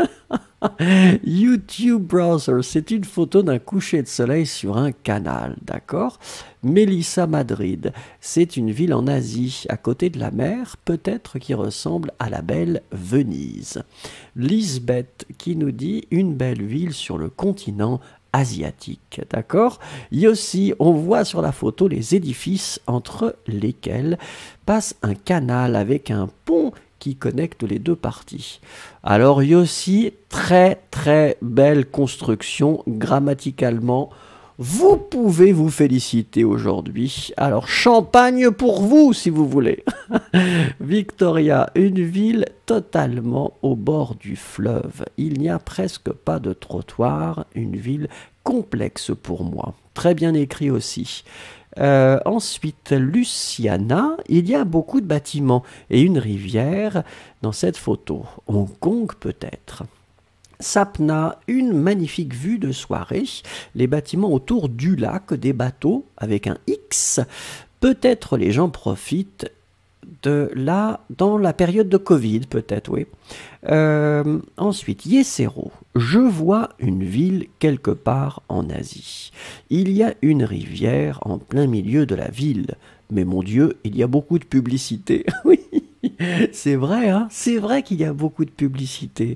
[SPEAKER 1] YouTube Browser, c'est une photo d'un coucher de soleil sur un canal, d'accord. Mélissa Madrid, c'est une ville en Asie, à côté de la mer, peut-être qui ressemble à la belle Venise. Lisbeth qui nous dit une belle ville sur le continent asiatique, d'accord. Yossi, on voit sur la photo les édifices entre lesquels passe un canal avec un pont qui connecte les deux parties. Alors Yossi, très très belle construction grammaticalement. Vous pouvez vous féliciter aujourd'hui. Alors champagne pour vous si vous voulez. Victoria, une ville totalement au bord du fleuve. Il n'y a presque pas de trottoir. Une ville complexe pour moi. Très bien écrit aussi. Ensuite, Luciana, il y a beaucoup de bâtiments et une rivière dans cette photo. Hong Kong peut-être. Sapna, une magnifique vue de soirée, les bâtiments autour du lac, des bateaux avec un X. Peut-être les gens profitent de là dans la période de Covid, peut-être, oui. Ensuite, Yesero, je vois une ville quelque part en Asie. Il y a une rivière en plein milieu de la ville. Mais mon Dieu, il y a beaucoup de publicité. Oui, c'est vrai, hein, c'est vrai qu'il y a beaucoup de publicité.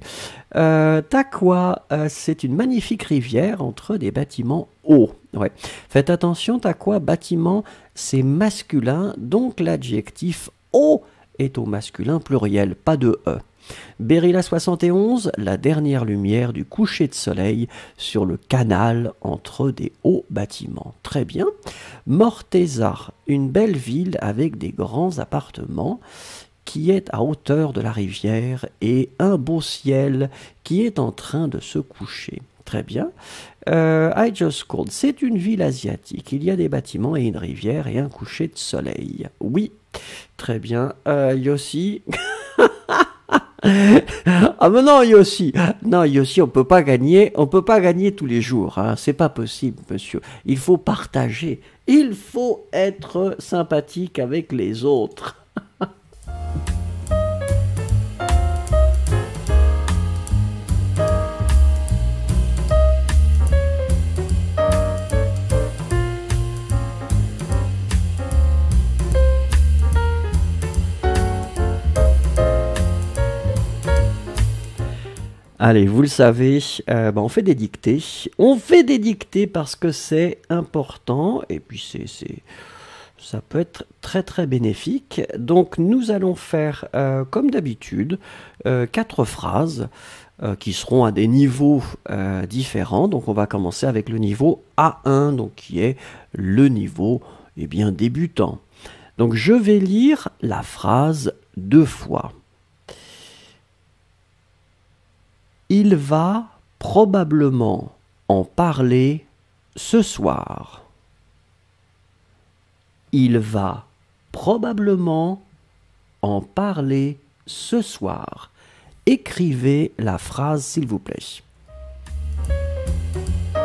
[SPEAKER 1] Takwa, c'est une magnifique rivière entre des bâtiments hauts. Ouais. Faites attention, Takwa, bâtiment, c'est masculin, donc l'adjectif haut est au masculin pluriel, pas de E. Berilla 71, la dernière lumière du coucher de soleil sur le canal entre des hauts bâtiments. Très bien. Morteza, une belle ville avec des grands appartements qui est à hauteur de la rivière et un beau ciel qui est en train de se coucher. Très bien. I just called, c'est une ville asiatique. Il y a des bâtiments et une rivière et un coucher de soleil. Oui, très bien. Yossi. Ah mais non Yossi, non Yossi, on peut pas gagner tous les jours, hein. C'est pas possible monsieur, il faut partager, il faut être sympathique avec les autres. Allez, vous le savez, on fait des dictées. On fait des dictées parce que c'est important et puis ça peut être très très bénéfique. Donc nous allons faire, comme d'habitude, 4 phrases qui seront à des niveaux différents. Donc on va commencer avec le niveau A1, donc qui est le niveau débutant. Donc je vais lire la phrase 2 fois. Il va probablement en parler ce soir. Il va probablement en parler ce soir. Écrivez la phrase s'il vous plaît.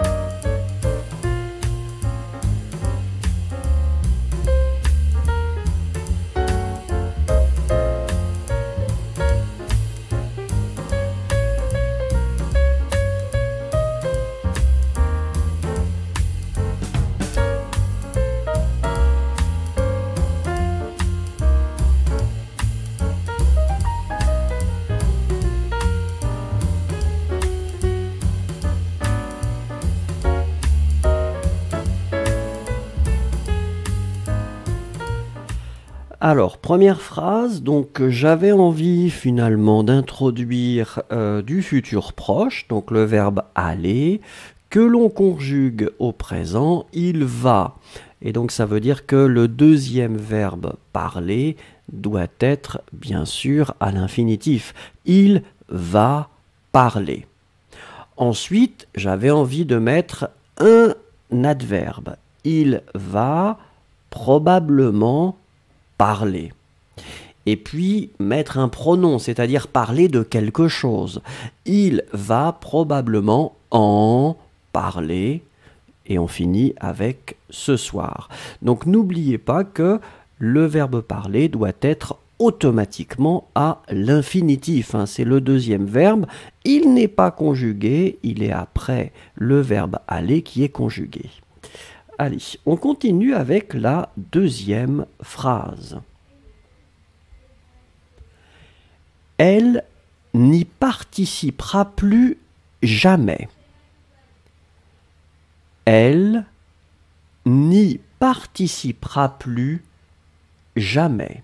[SPEAKER 1] Alors, première phrase, donc j'avais envie finalement d'introduire du futur proche, donc le verbe aller, que l'on conjugue au présent, il va. Et donc ça veut dire que le deuxième verbe parler doit être bien sûr à l'infinitif. Il va parler. Ensuite, j'avais envie de mettre un adverbe. Il va probablement parler. Et puis mettre un pronom, c'est-à-dire parler de quelque chose. Il va probablement en parler. Et on finit avec ce soir. Donc n'oubliez pas que le verbe parler doit être automatiquement à l'infinitif. C'est le deuxième verbe. Il n'est pas conjugué, il est après le verbe aller qui est conjugué. Allez, on continue avec la deuxième phrase. Elle n'y participera plus jamais. Elle n'y participera plus jamais.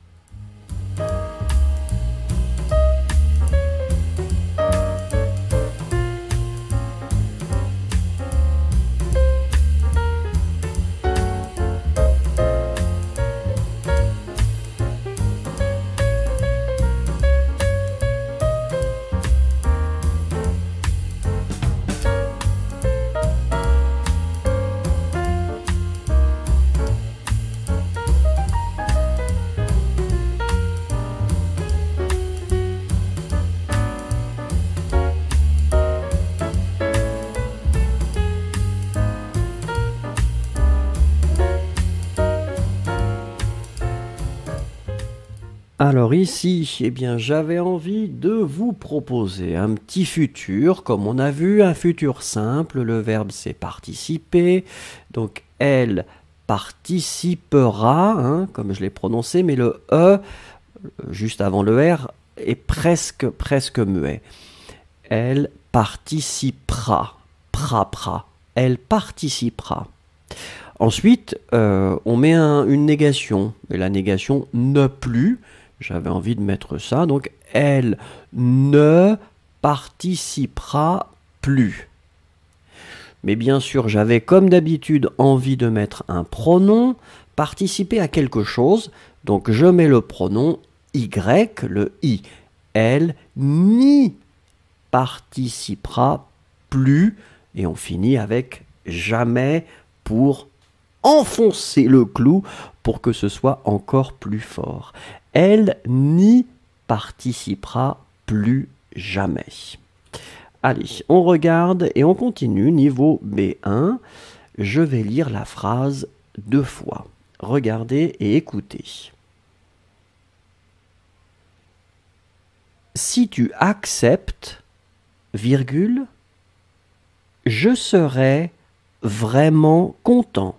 [SPEAKER 1] Alors ici, eh bien, j'avais envie de vous proposer un petit futur. Comme on a vu, un futur simple, le verbe c'est participer. Donc elle participera, comme je l'ai prononcé, mais le E, juste avant le R, est presque muet. Elle participera, pra. Elle participera. Ensuite, on met une négation, et la négation ne plus. J'avais envie de mettre ça, donc elle ne participera plus. Mais bien sûr, j'avais comme d'habitude envie de mettre un pronom, participer à quelque chose, donc je mets le pronom Y, le I. Elle n'y participera plus, et on finit avec jamais pour enfoncer le clou pour que ce soit encore plus fort. Elle n'y participera plus jamais. Allez, on regarde et on continue. Niveau B1, je vais lire la phrase 2 fois. Regardez et écoutez. Si tu acceptes, virgule, je serai vraiment content.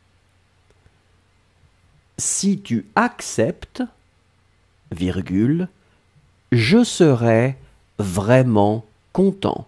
[SPEAKER 1] Si tu acceptes, virgule, je serai vraiment content.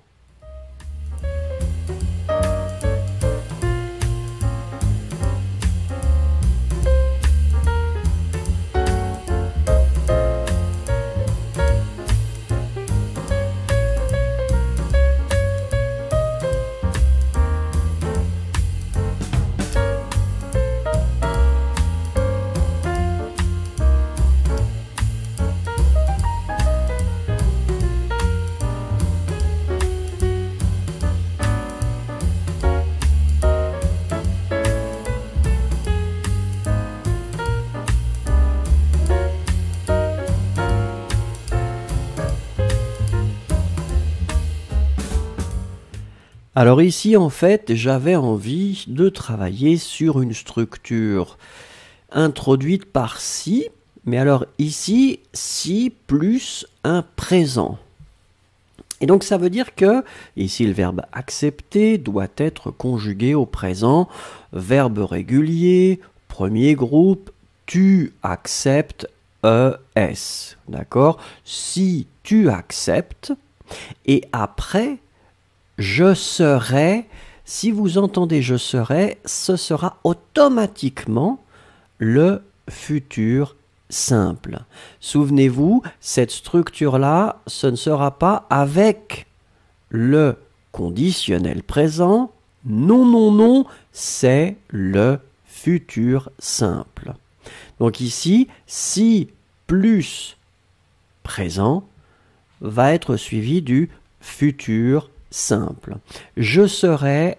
[SPEAKER 1] Alors ici, en fait, j'avais envie de travailler sur une structure introduite par si, mais alors ici, si plus un présent. Et donc ça veut dire que, ici le verbe accepter doit être conjugué au présent, verbe régulier, premier groupe, tu acceptes, ES. D'accord? Si tu acceptes, et après, je serai, si vous entendez je serai, ce sera automatiquement le futur simple. Souvenez-vous, cette structure-là, ce ne sera pas avec le conditionnel présent. Non, non, non, c'est le futur simple. Donc ici, si plus présent va être suivi du futur simple. Je serai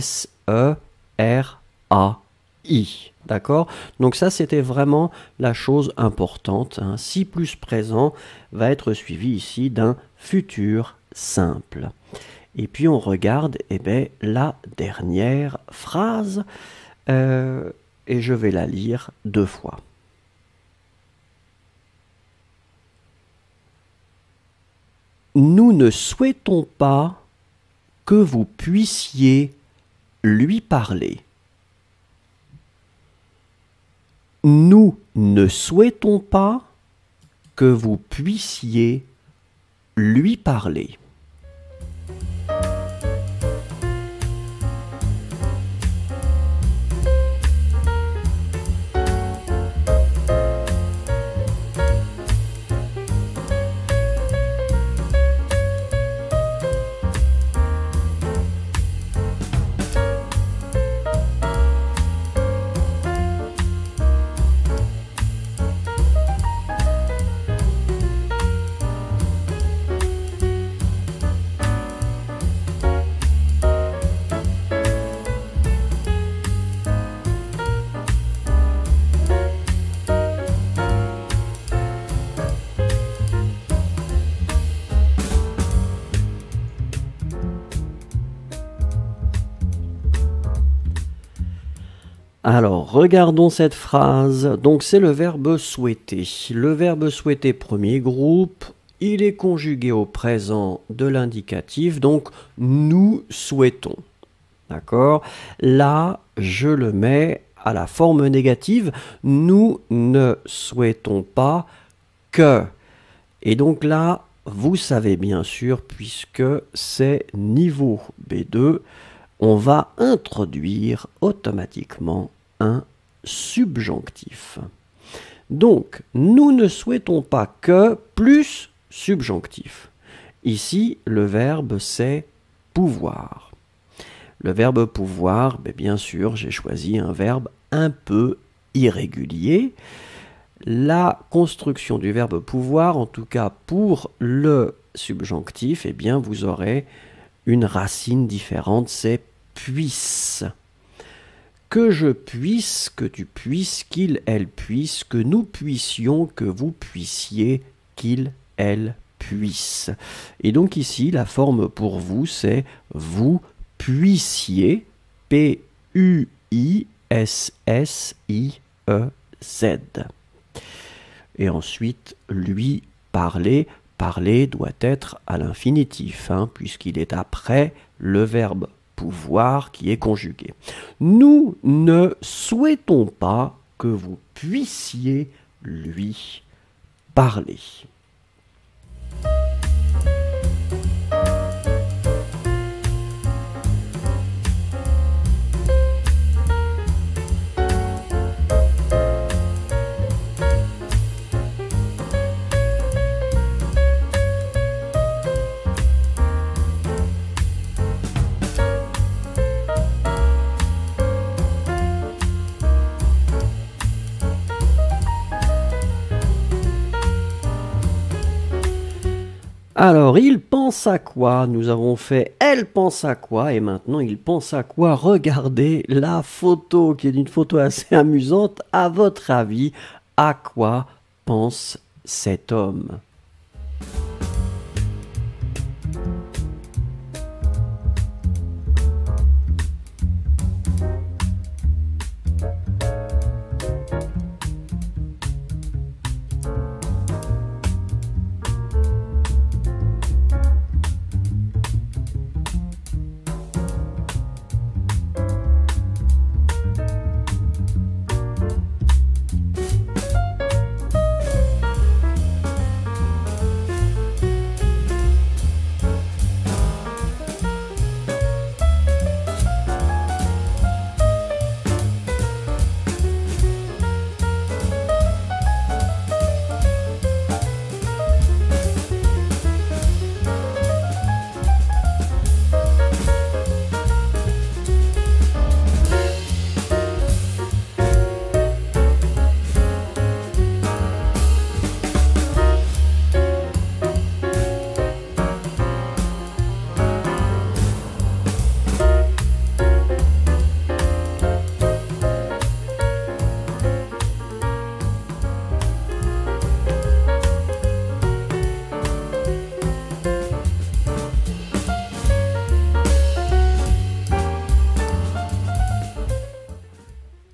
[SPEAKER 1] S-E-R-A-I. D'accord? Donc ça, c'était vraiment la chose importante. Hein. Si plus présent va être suivi ici d'un futur simple. Et puis on regarde la dernière phrase et je vais la lire 2 fois. Nous ne souhaitons pas que vous puissiez lui parler. Nous ne souhaitons pas que vous puissiez lui parler. Alors, regardons cette phrase. Donc, c'est le verbe souhaiter. Le verbe souhaiter, premier groupe, il est conjugué au présent de l'indicatif. Donc, nous souhaitons. D'accord? Là, je le mets à la forme négative. Nous ne souhaitons pas que. Et donc là, vous savez bien sûr, puisque c'est niveau B2, on va introduire automatiquement un subjonctif. Donc, nous ne souhaitons pas que plus subjonctif. Ici, le verbe c'est pouvoir. Le verbe pouvoir, bien sûr, j'ai choisi un verbe un peu irrégulier. La construction du verbe pouvoir, en tout cas pour le subjonctif, vous aurez une racine différente, c'est puisse. Que je puisse, que tu puisses, qu'il, elle puisse, que nous puissions, que vous puissiez, qu'il, elle puisse. Et donc ici, la forme pour vous, c'est vous puissiez, P-U-I-S-S-I-E-Z. Et ensuite, lui parler. Parler doit être à l'infinitif, puisqu'il est après le verbe pouvoir qui est conjugué. Nous ne souhaitons pas que vous puissiez lui parler. Alors, il pense à quoi? Nous avons fait elle pense à quoi? Et maintenant, il pense à quoi? Regardez la photo, qui est une photo assez amusante. À votre avis, à quoi pense cet homme?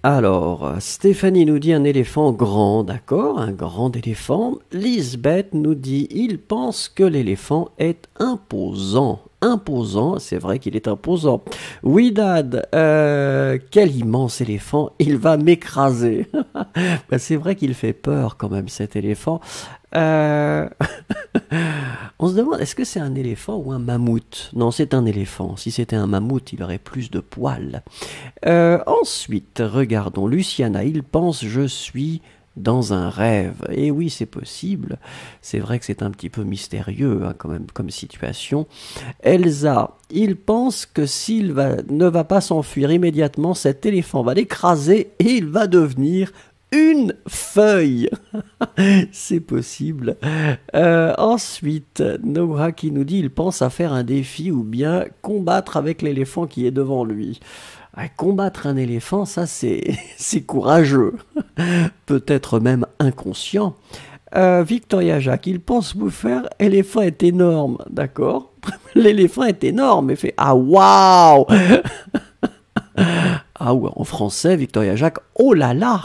[SPEAKER 1] Alors, Stéphanie nous dit un éléphant grand, d'accord, un grand éléphant. Lisbeth nous dit, il pense que l'éléphant est imposant. Imposant, c'est vrai qu'il est imposant. Widad, quel immense éléphant, il va m'écraser. Ben, c'est vrai qu'il fait peur quand même cet éléphant. On se demande, est-ce que c'est un éléphant ou un mammouth? Non, c'est un éléphant. Si c'était un mammouth, il aurait plus de poils. Ensuite, regardons Luciana. Il pense, je suis dans un rêve. Et oui, c'est possible. C'est vrai que c'est un petit peu mystérieux hein, quand même comme situation. Elsa, il pense que ne va pas s'enfuir immédiatement, cet éléphant va l'écraser et il va devenir une feuille. C'est possible. Ensuite, Noah qui nous dit il pense à faire un défi ou bien combattre avec l'éléphant qui est devant lui. Combattre un éléphant, ça c'est courageux. Peut-être même inconscient. Victoria Jacques, il pense vous faire éléphant est énorme, d'accord. L'éléphant est énorme et fait ah waouh. Ah ouais, en français, Victoria Jacques, oh là là.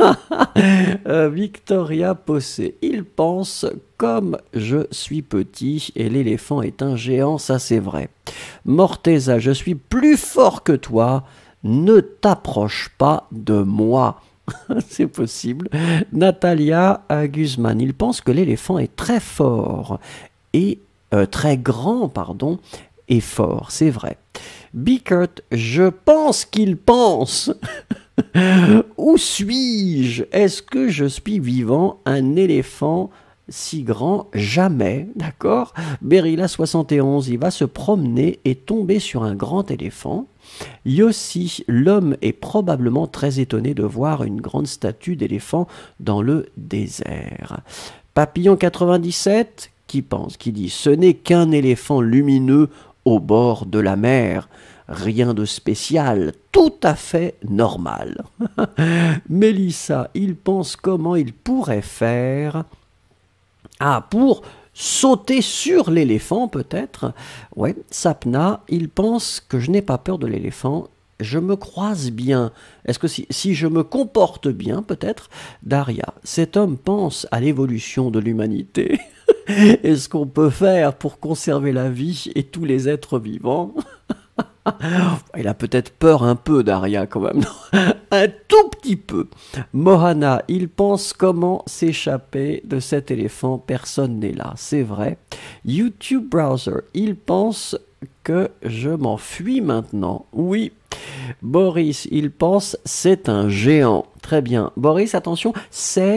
[SPEAKER 1] Victoria Possé, il pense comme je suis petit et l'éléphant est un géant, ça c'est vrai. Morteza, je suis plus fort que toi, ne t'approche pas de moi. C'est possible. Natalia Guzman, il pense que l'éléphant est très fort et très grand, pardon, et fort, c'est vrai. Bickert, je pense qu'il pense. Où suis-je? Est-ce que je suis vivant? Un éléphant si grand? Jamais, d'accord. Berilla 71, il va se promener et tomber sur un grand éléphant. Yossi, l'homme est probablement très étonné de voir une grande statue d'éléphant dans le désert. Papillon 97, qui dit ce n'est qu'un éléphant lumineux au bord de la mer. Rien de spécial, tout à fait normal. Mélissa, il pense comment il pourrait faire pour sauter sur l'éléphant peut-être. Ouais, Sapna, il pense que je n'ai pas peur de l'éléphant. Je me croise bien. Est-ce que si je me comporte bien, peut-être? Daria, cet homme pense à l'évolution de l'humanité. Est-ce qu'on peut faire pour conserver la vie et tous les êtres vivants? Il a peut-être peur un peu, Daria, quand même. Un tout petit peu. Mohana, il pense comment s'échapper de cet éléphant. Personne n'est là, c'est vrai. YouTube Browser, il pense que je m'enfuis maintenant. Oui. Boris, il pense c'est un géant. Très bien. Boris, attention, c'est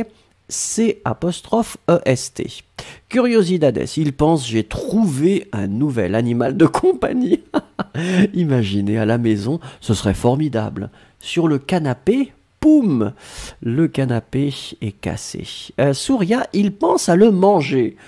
[SPEAKER 1] C''EST. Curiosidades, il pense j'ai trouvé un nouvel animal de compagnie. Imaginez à la maison, ce serait formidable. Sur le canapé, poum, le canapé est cassé. Souria, il pense à le manger.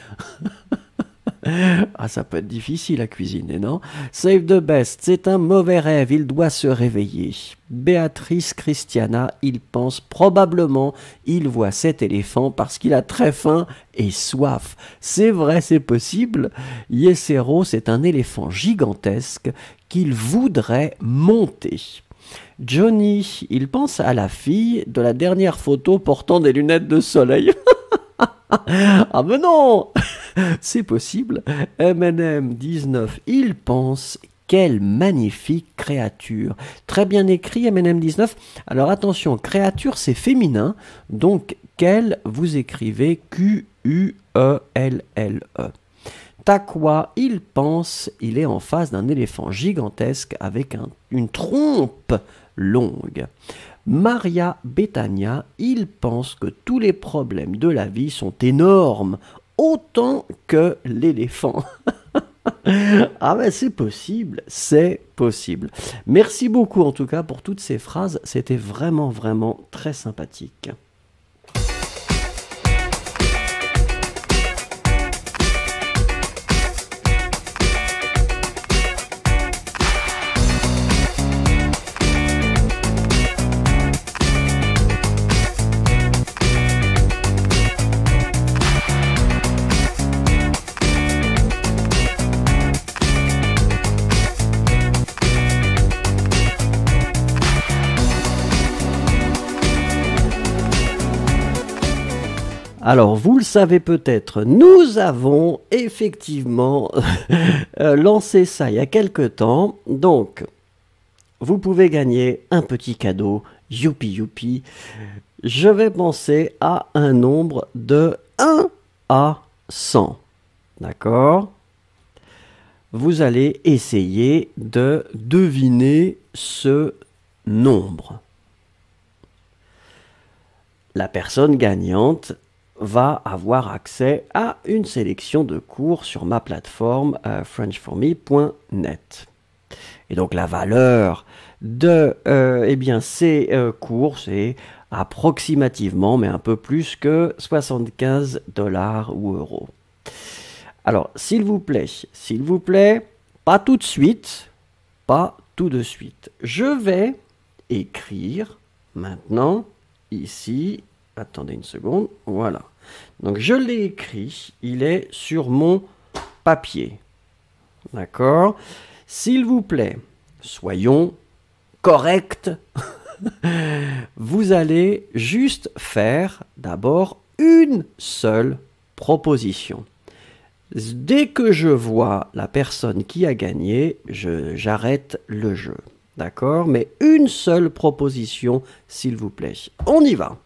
[SPEAKER 1] Ah, ça peut être difficile à cuisiner, non? Save the best, c'est un mauvais rêve, il doit se réveiller. Béatrice Christiana, il pense probablement, il voit cet éléphant parce qu'il a très faim et soif. C'est vrai, c'est possible. Yesero, c'est un éléphant gigantesque qu'il voudrait monter. Johnny, il pense à la fille de la dernière photo portant des lunettes de soleil. Ah mais non. C'est possible. MNM19, il pense quelle magnifique créature. Très bien écrit MNM19. Alors attention, créature c'est féminin, donc quelle vous écrivez Quuelle. Takwa, il pense, il est en face d'un éléphant gigantesque avec une trompe longue. Maria Betania, il pense que tous les problèmes de la vie sont énormes, autant que l'éléphant. Ah ben c'est possible, c'est possible. Merci beaucoup en tout cas pour toutes ces phrases, c'était vraiment vraiment très sympathique. Alors, vous le savez peut-être, nous avons effectivement lancé ça il y a quelque temps. Donc, vous pouvez gagner un petit cadeau. Youpi youpi. Je vais penser à un nombre de 1 à 100. D'accord? Vous allez essayer de deviner ce nombre. La personne gagnante va avoir accès à une sélection de cours sur ma plateforme frenchforme.net. Et donc la valeur de ces cours, c'est approximativement, mais un peu plus que 75 $ ou euros. Alors, s'il vous plaît, pas tout de suite, Je vais écrire maintenant, ici, attendez une seconde, voilà. Donc, je l'ai écrit, il est sur mon papier. D'accord? S'il vous plaît, soyons corrects. Vous allez juste faire d'abord une seule proposition. Dès que je vois la personne qui a gagné, j'arrête le jeu. D'accord? Mais une seule proposition, s'il vous plaît. On y va.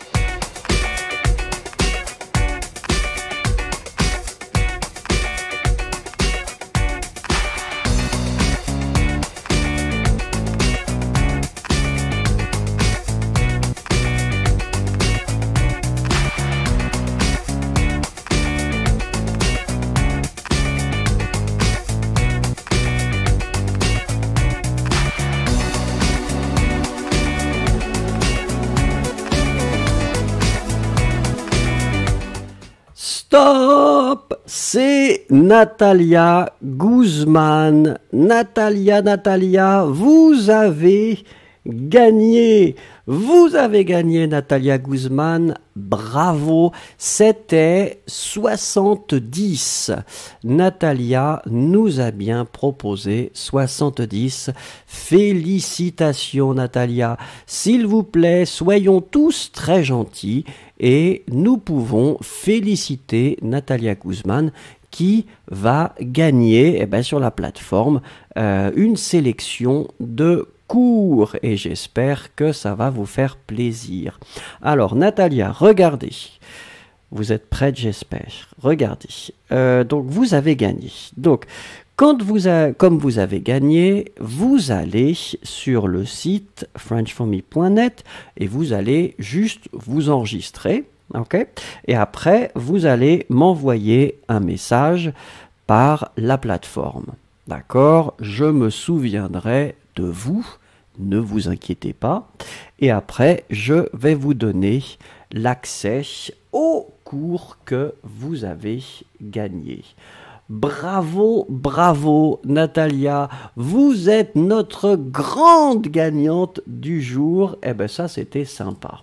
[SPEAKER 1] Stop! C'est Natalia Guzman. Natalia, vous avez gagné. Vous avez gagné, Natalia Guzman. Bravo. C'était 70. Natalia nous a bien proposé 70. Félicitations, Natalia. S'il vous plaît, soyons tous très gentils et nous pouvons féliciter Natalia Guzman qui va gagner sur la plateforme une sélection de cours et j'espère que ça va vous faire plaisir. Alors Natalia, regardez, vous êtes prête j'espère, regardez, donc vous avez gagné. Donc comme vous avez gagné, vous allez sur le site frenchforme.net et vous allez juste vous enregistrer, ok? Et après vous allez m'envoyer un message par la plateforme, d'accord? Je me souviendrai de vous, ne vous inquiétez pas. Et après, je vais vous donner l'accès au cours que vous avez gagné. Bravo, bravo Natalia, vous êtes notre grande gagnante du jour. Eh ben ça, c'était sympa.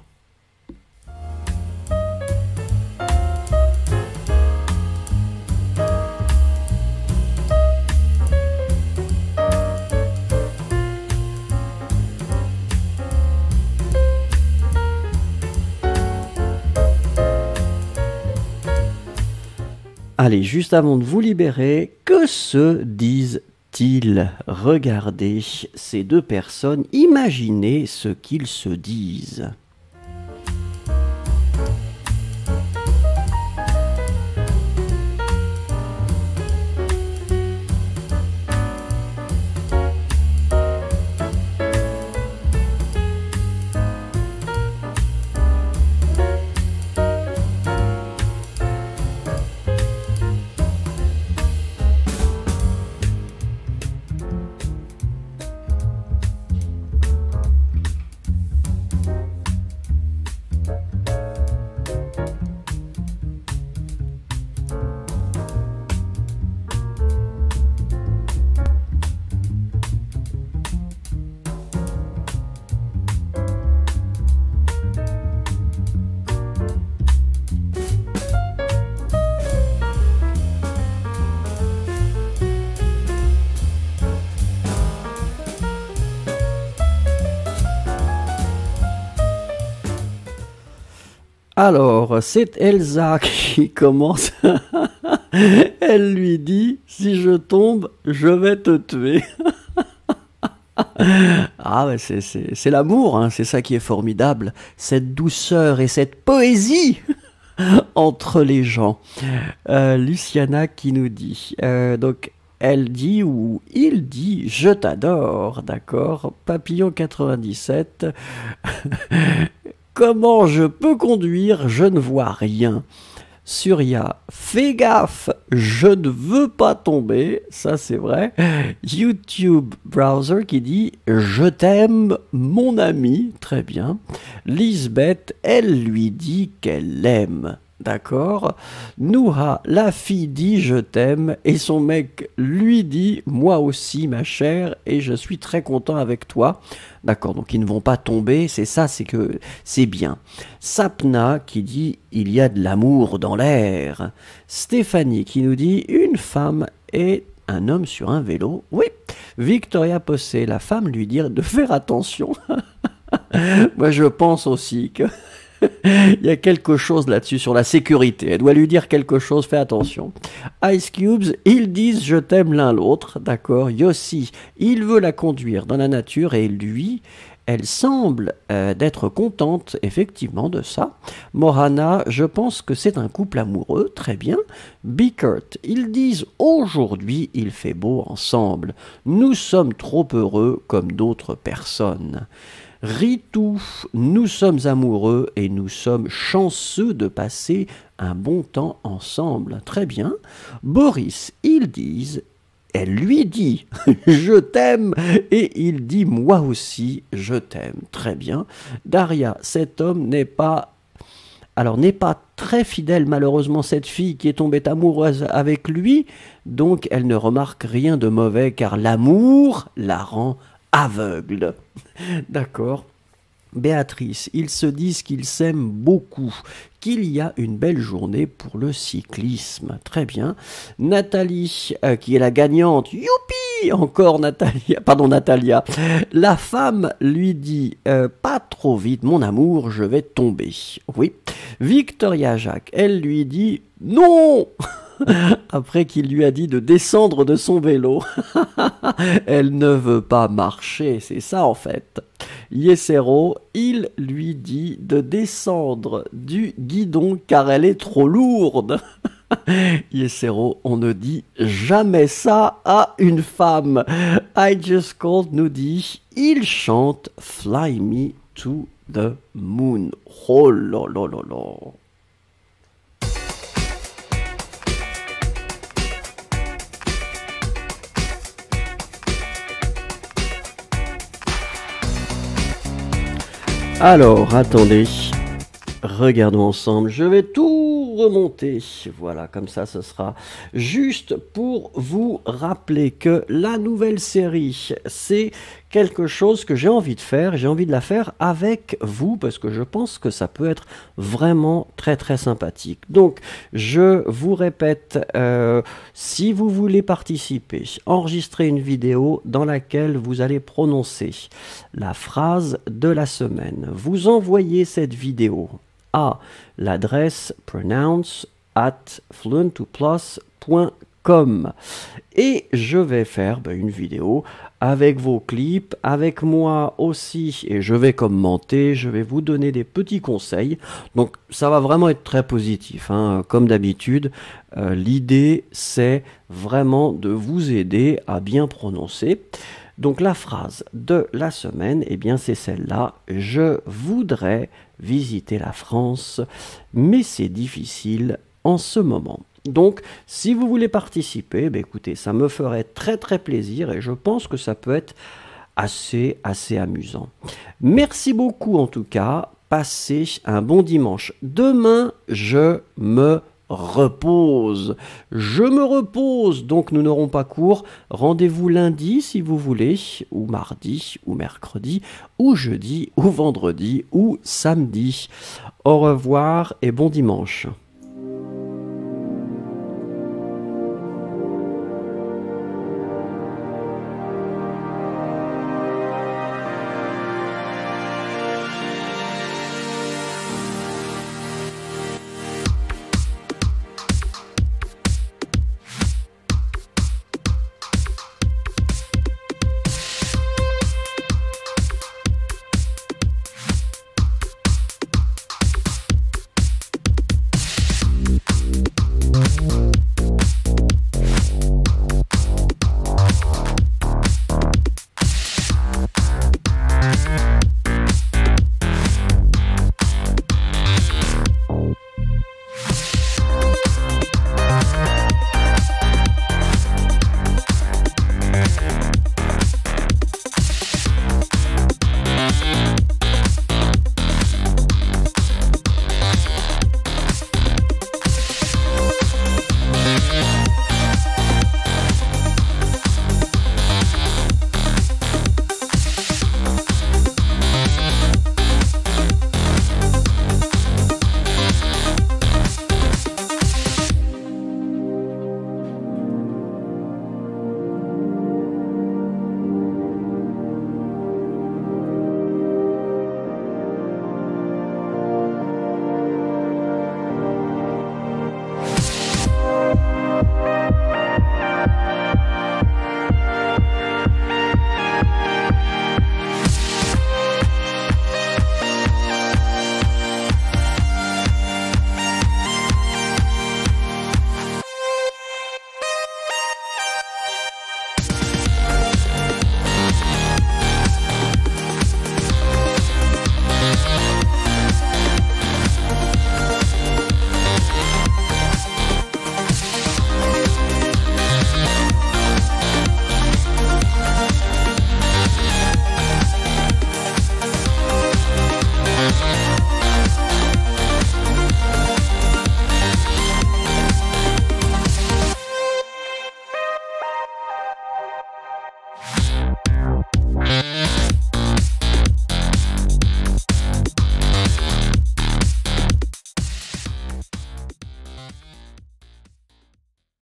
[SPEAKER 1] Allez, juste avant de vous libérer, que se disent-ils? Regardez ces deux personnes, imaginez ce qu'ils se disent. Alors, c'est Elsa qui commence. Elle lui dit, si je tombe, je vais te tuer. Ah, ouais, c'est l'amour, hein, c'est ça qui est formidable. Cette douceur et cette poésie entre les gens. Luciana qui nous dit, donc elle dit ou il dit je t'adore, d'accord. Papillon 97, comment je peux conduire, je ne vois rien. Surya, fais gaffe, je ne veux pas tomber, ça c'est vrai. YouTube Browser qui dit je t'aime mon ami, très bien. Lisbeth, elle lui dit qu'elle l'aime. D'accord. Nouha, la fille dit je t'aime et son mec lui dit moi aussi ma chère et je suis très content avec toi. D'accord, donc ils ne vont pas tomber, c'est ça, c'est que c'est bien. Sapna qui dit il y a de l'amour dans l'air. Stéphanie qui nous dit une femme et un homme sur un vélo. Oui. Victoria Possé, la femme lui dit de faire attention. Moi je pense aussi que il y a quelque chose là-dessus sur la sécurité. Elle doit lui dire quelque chose, fais attention. Ice Cubes, ils disent je t'aime l'un l'autre, d'accord. Yossi, il veut la conduire dans la nature et lui, elle semble d'être contente effectivement de ça. Mohana, je pense que c'est un couple amoureux, très bien. Bickert, ils disent aujourd'hui il fait beau ensemble. Nous sommes trop heureux comme d'autres personnes. Ritou, nous sommes amoureux et nous sommes chanceux de passer un bon temps ensemble. Très bien. Boris, ils disent, elle lui dit je t'aime et il dit moi aussi je t'aime. Très bien. Daria, cet homme n'est pas très fidèle malheureusement cette fille qui est tombée amoureuse avec lui, donc elle ne remarque rien de mauvais car l'amour la rend aveugle. D'accord. Béatrice, ils se disent qu'ils s'aiment beaucoup, qu'il y a une belle journée pour le cyclisme. Très bien. Nathalie, qui est la gagnante. Youpi! Encore Natalia. La femme lui dit pas trop vite, mon amour, je vais tomber. Oui. Victoria Jacques, elle lui dit non! Après qu'il lui a dit de descendre de son vélo. Elle ne veut pas marcher, c'est ça en fait. Yesero, il lui dit de descendre du guidon car elle est trop lourde. Yesero, on ne dit jamais ça à une femme. I Just Called nous dit, il chante Fly Me to the Moon. Oh là là là là. Alors, attendez, regardons ensemble, je vais tout remonter, voilà, comme ça ce sera juste pour vous rappeler que la nouvelle série, c'est quelque chose que j'ai envie de faire, j'ai envie de la faire avec vous, parce que je pense que ça peut être vraiment très très sympathique. Donc, je vous répète, si vous voulez participer, enregistrez une vidéo dans laquelle vous allez prononcer la phrase de la semaine. Vous envoyez cette vidéo à l'adresse pronounce@fluent2plus.com et je vais faire une vidéo avec vos clips, avec moi aussi, et je vais commenter, je vais vous donner des petits conseils. Donc ça va vraiment être très positif, hein, comme d'habitude. L'idée, c'est vraiment de vous aider à bien prononcer. Donc la phrase de la semaine, eh bien c'est celle-là. Je voudrais visiter la France, mais c'est difficile en ce moment. Donc, si vous voulez participer, écoutez, ça me ferait très très plaisir et je pense que ça peut être assez amusant. Merci beaucoup en tout cas, passez un bon dimanche. Demain, je me repose. Je me repose, donc nous n'aurons pas cours. Rendez-vous lundi si vous voulez, ou mardi, ou mercredi, ou jeudi, ou vendredi, ou samedi. Au revoir et bon dimanche.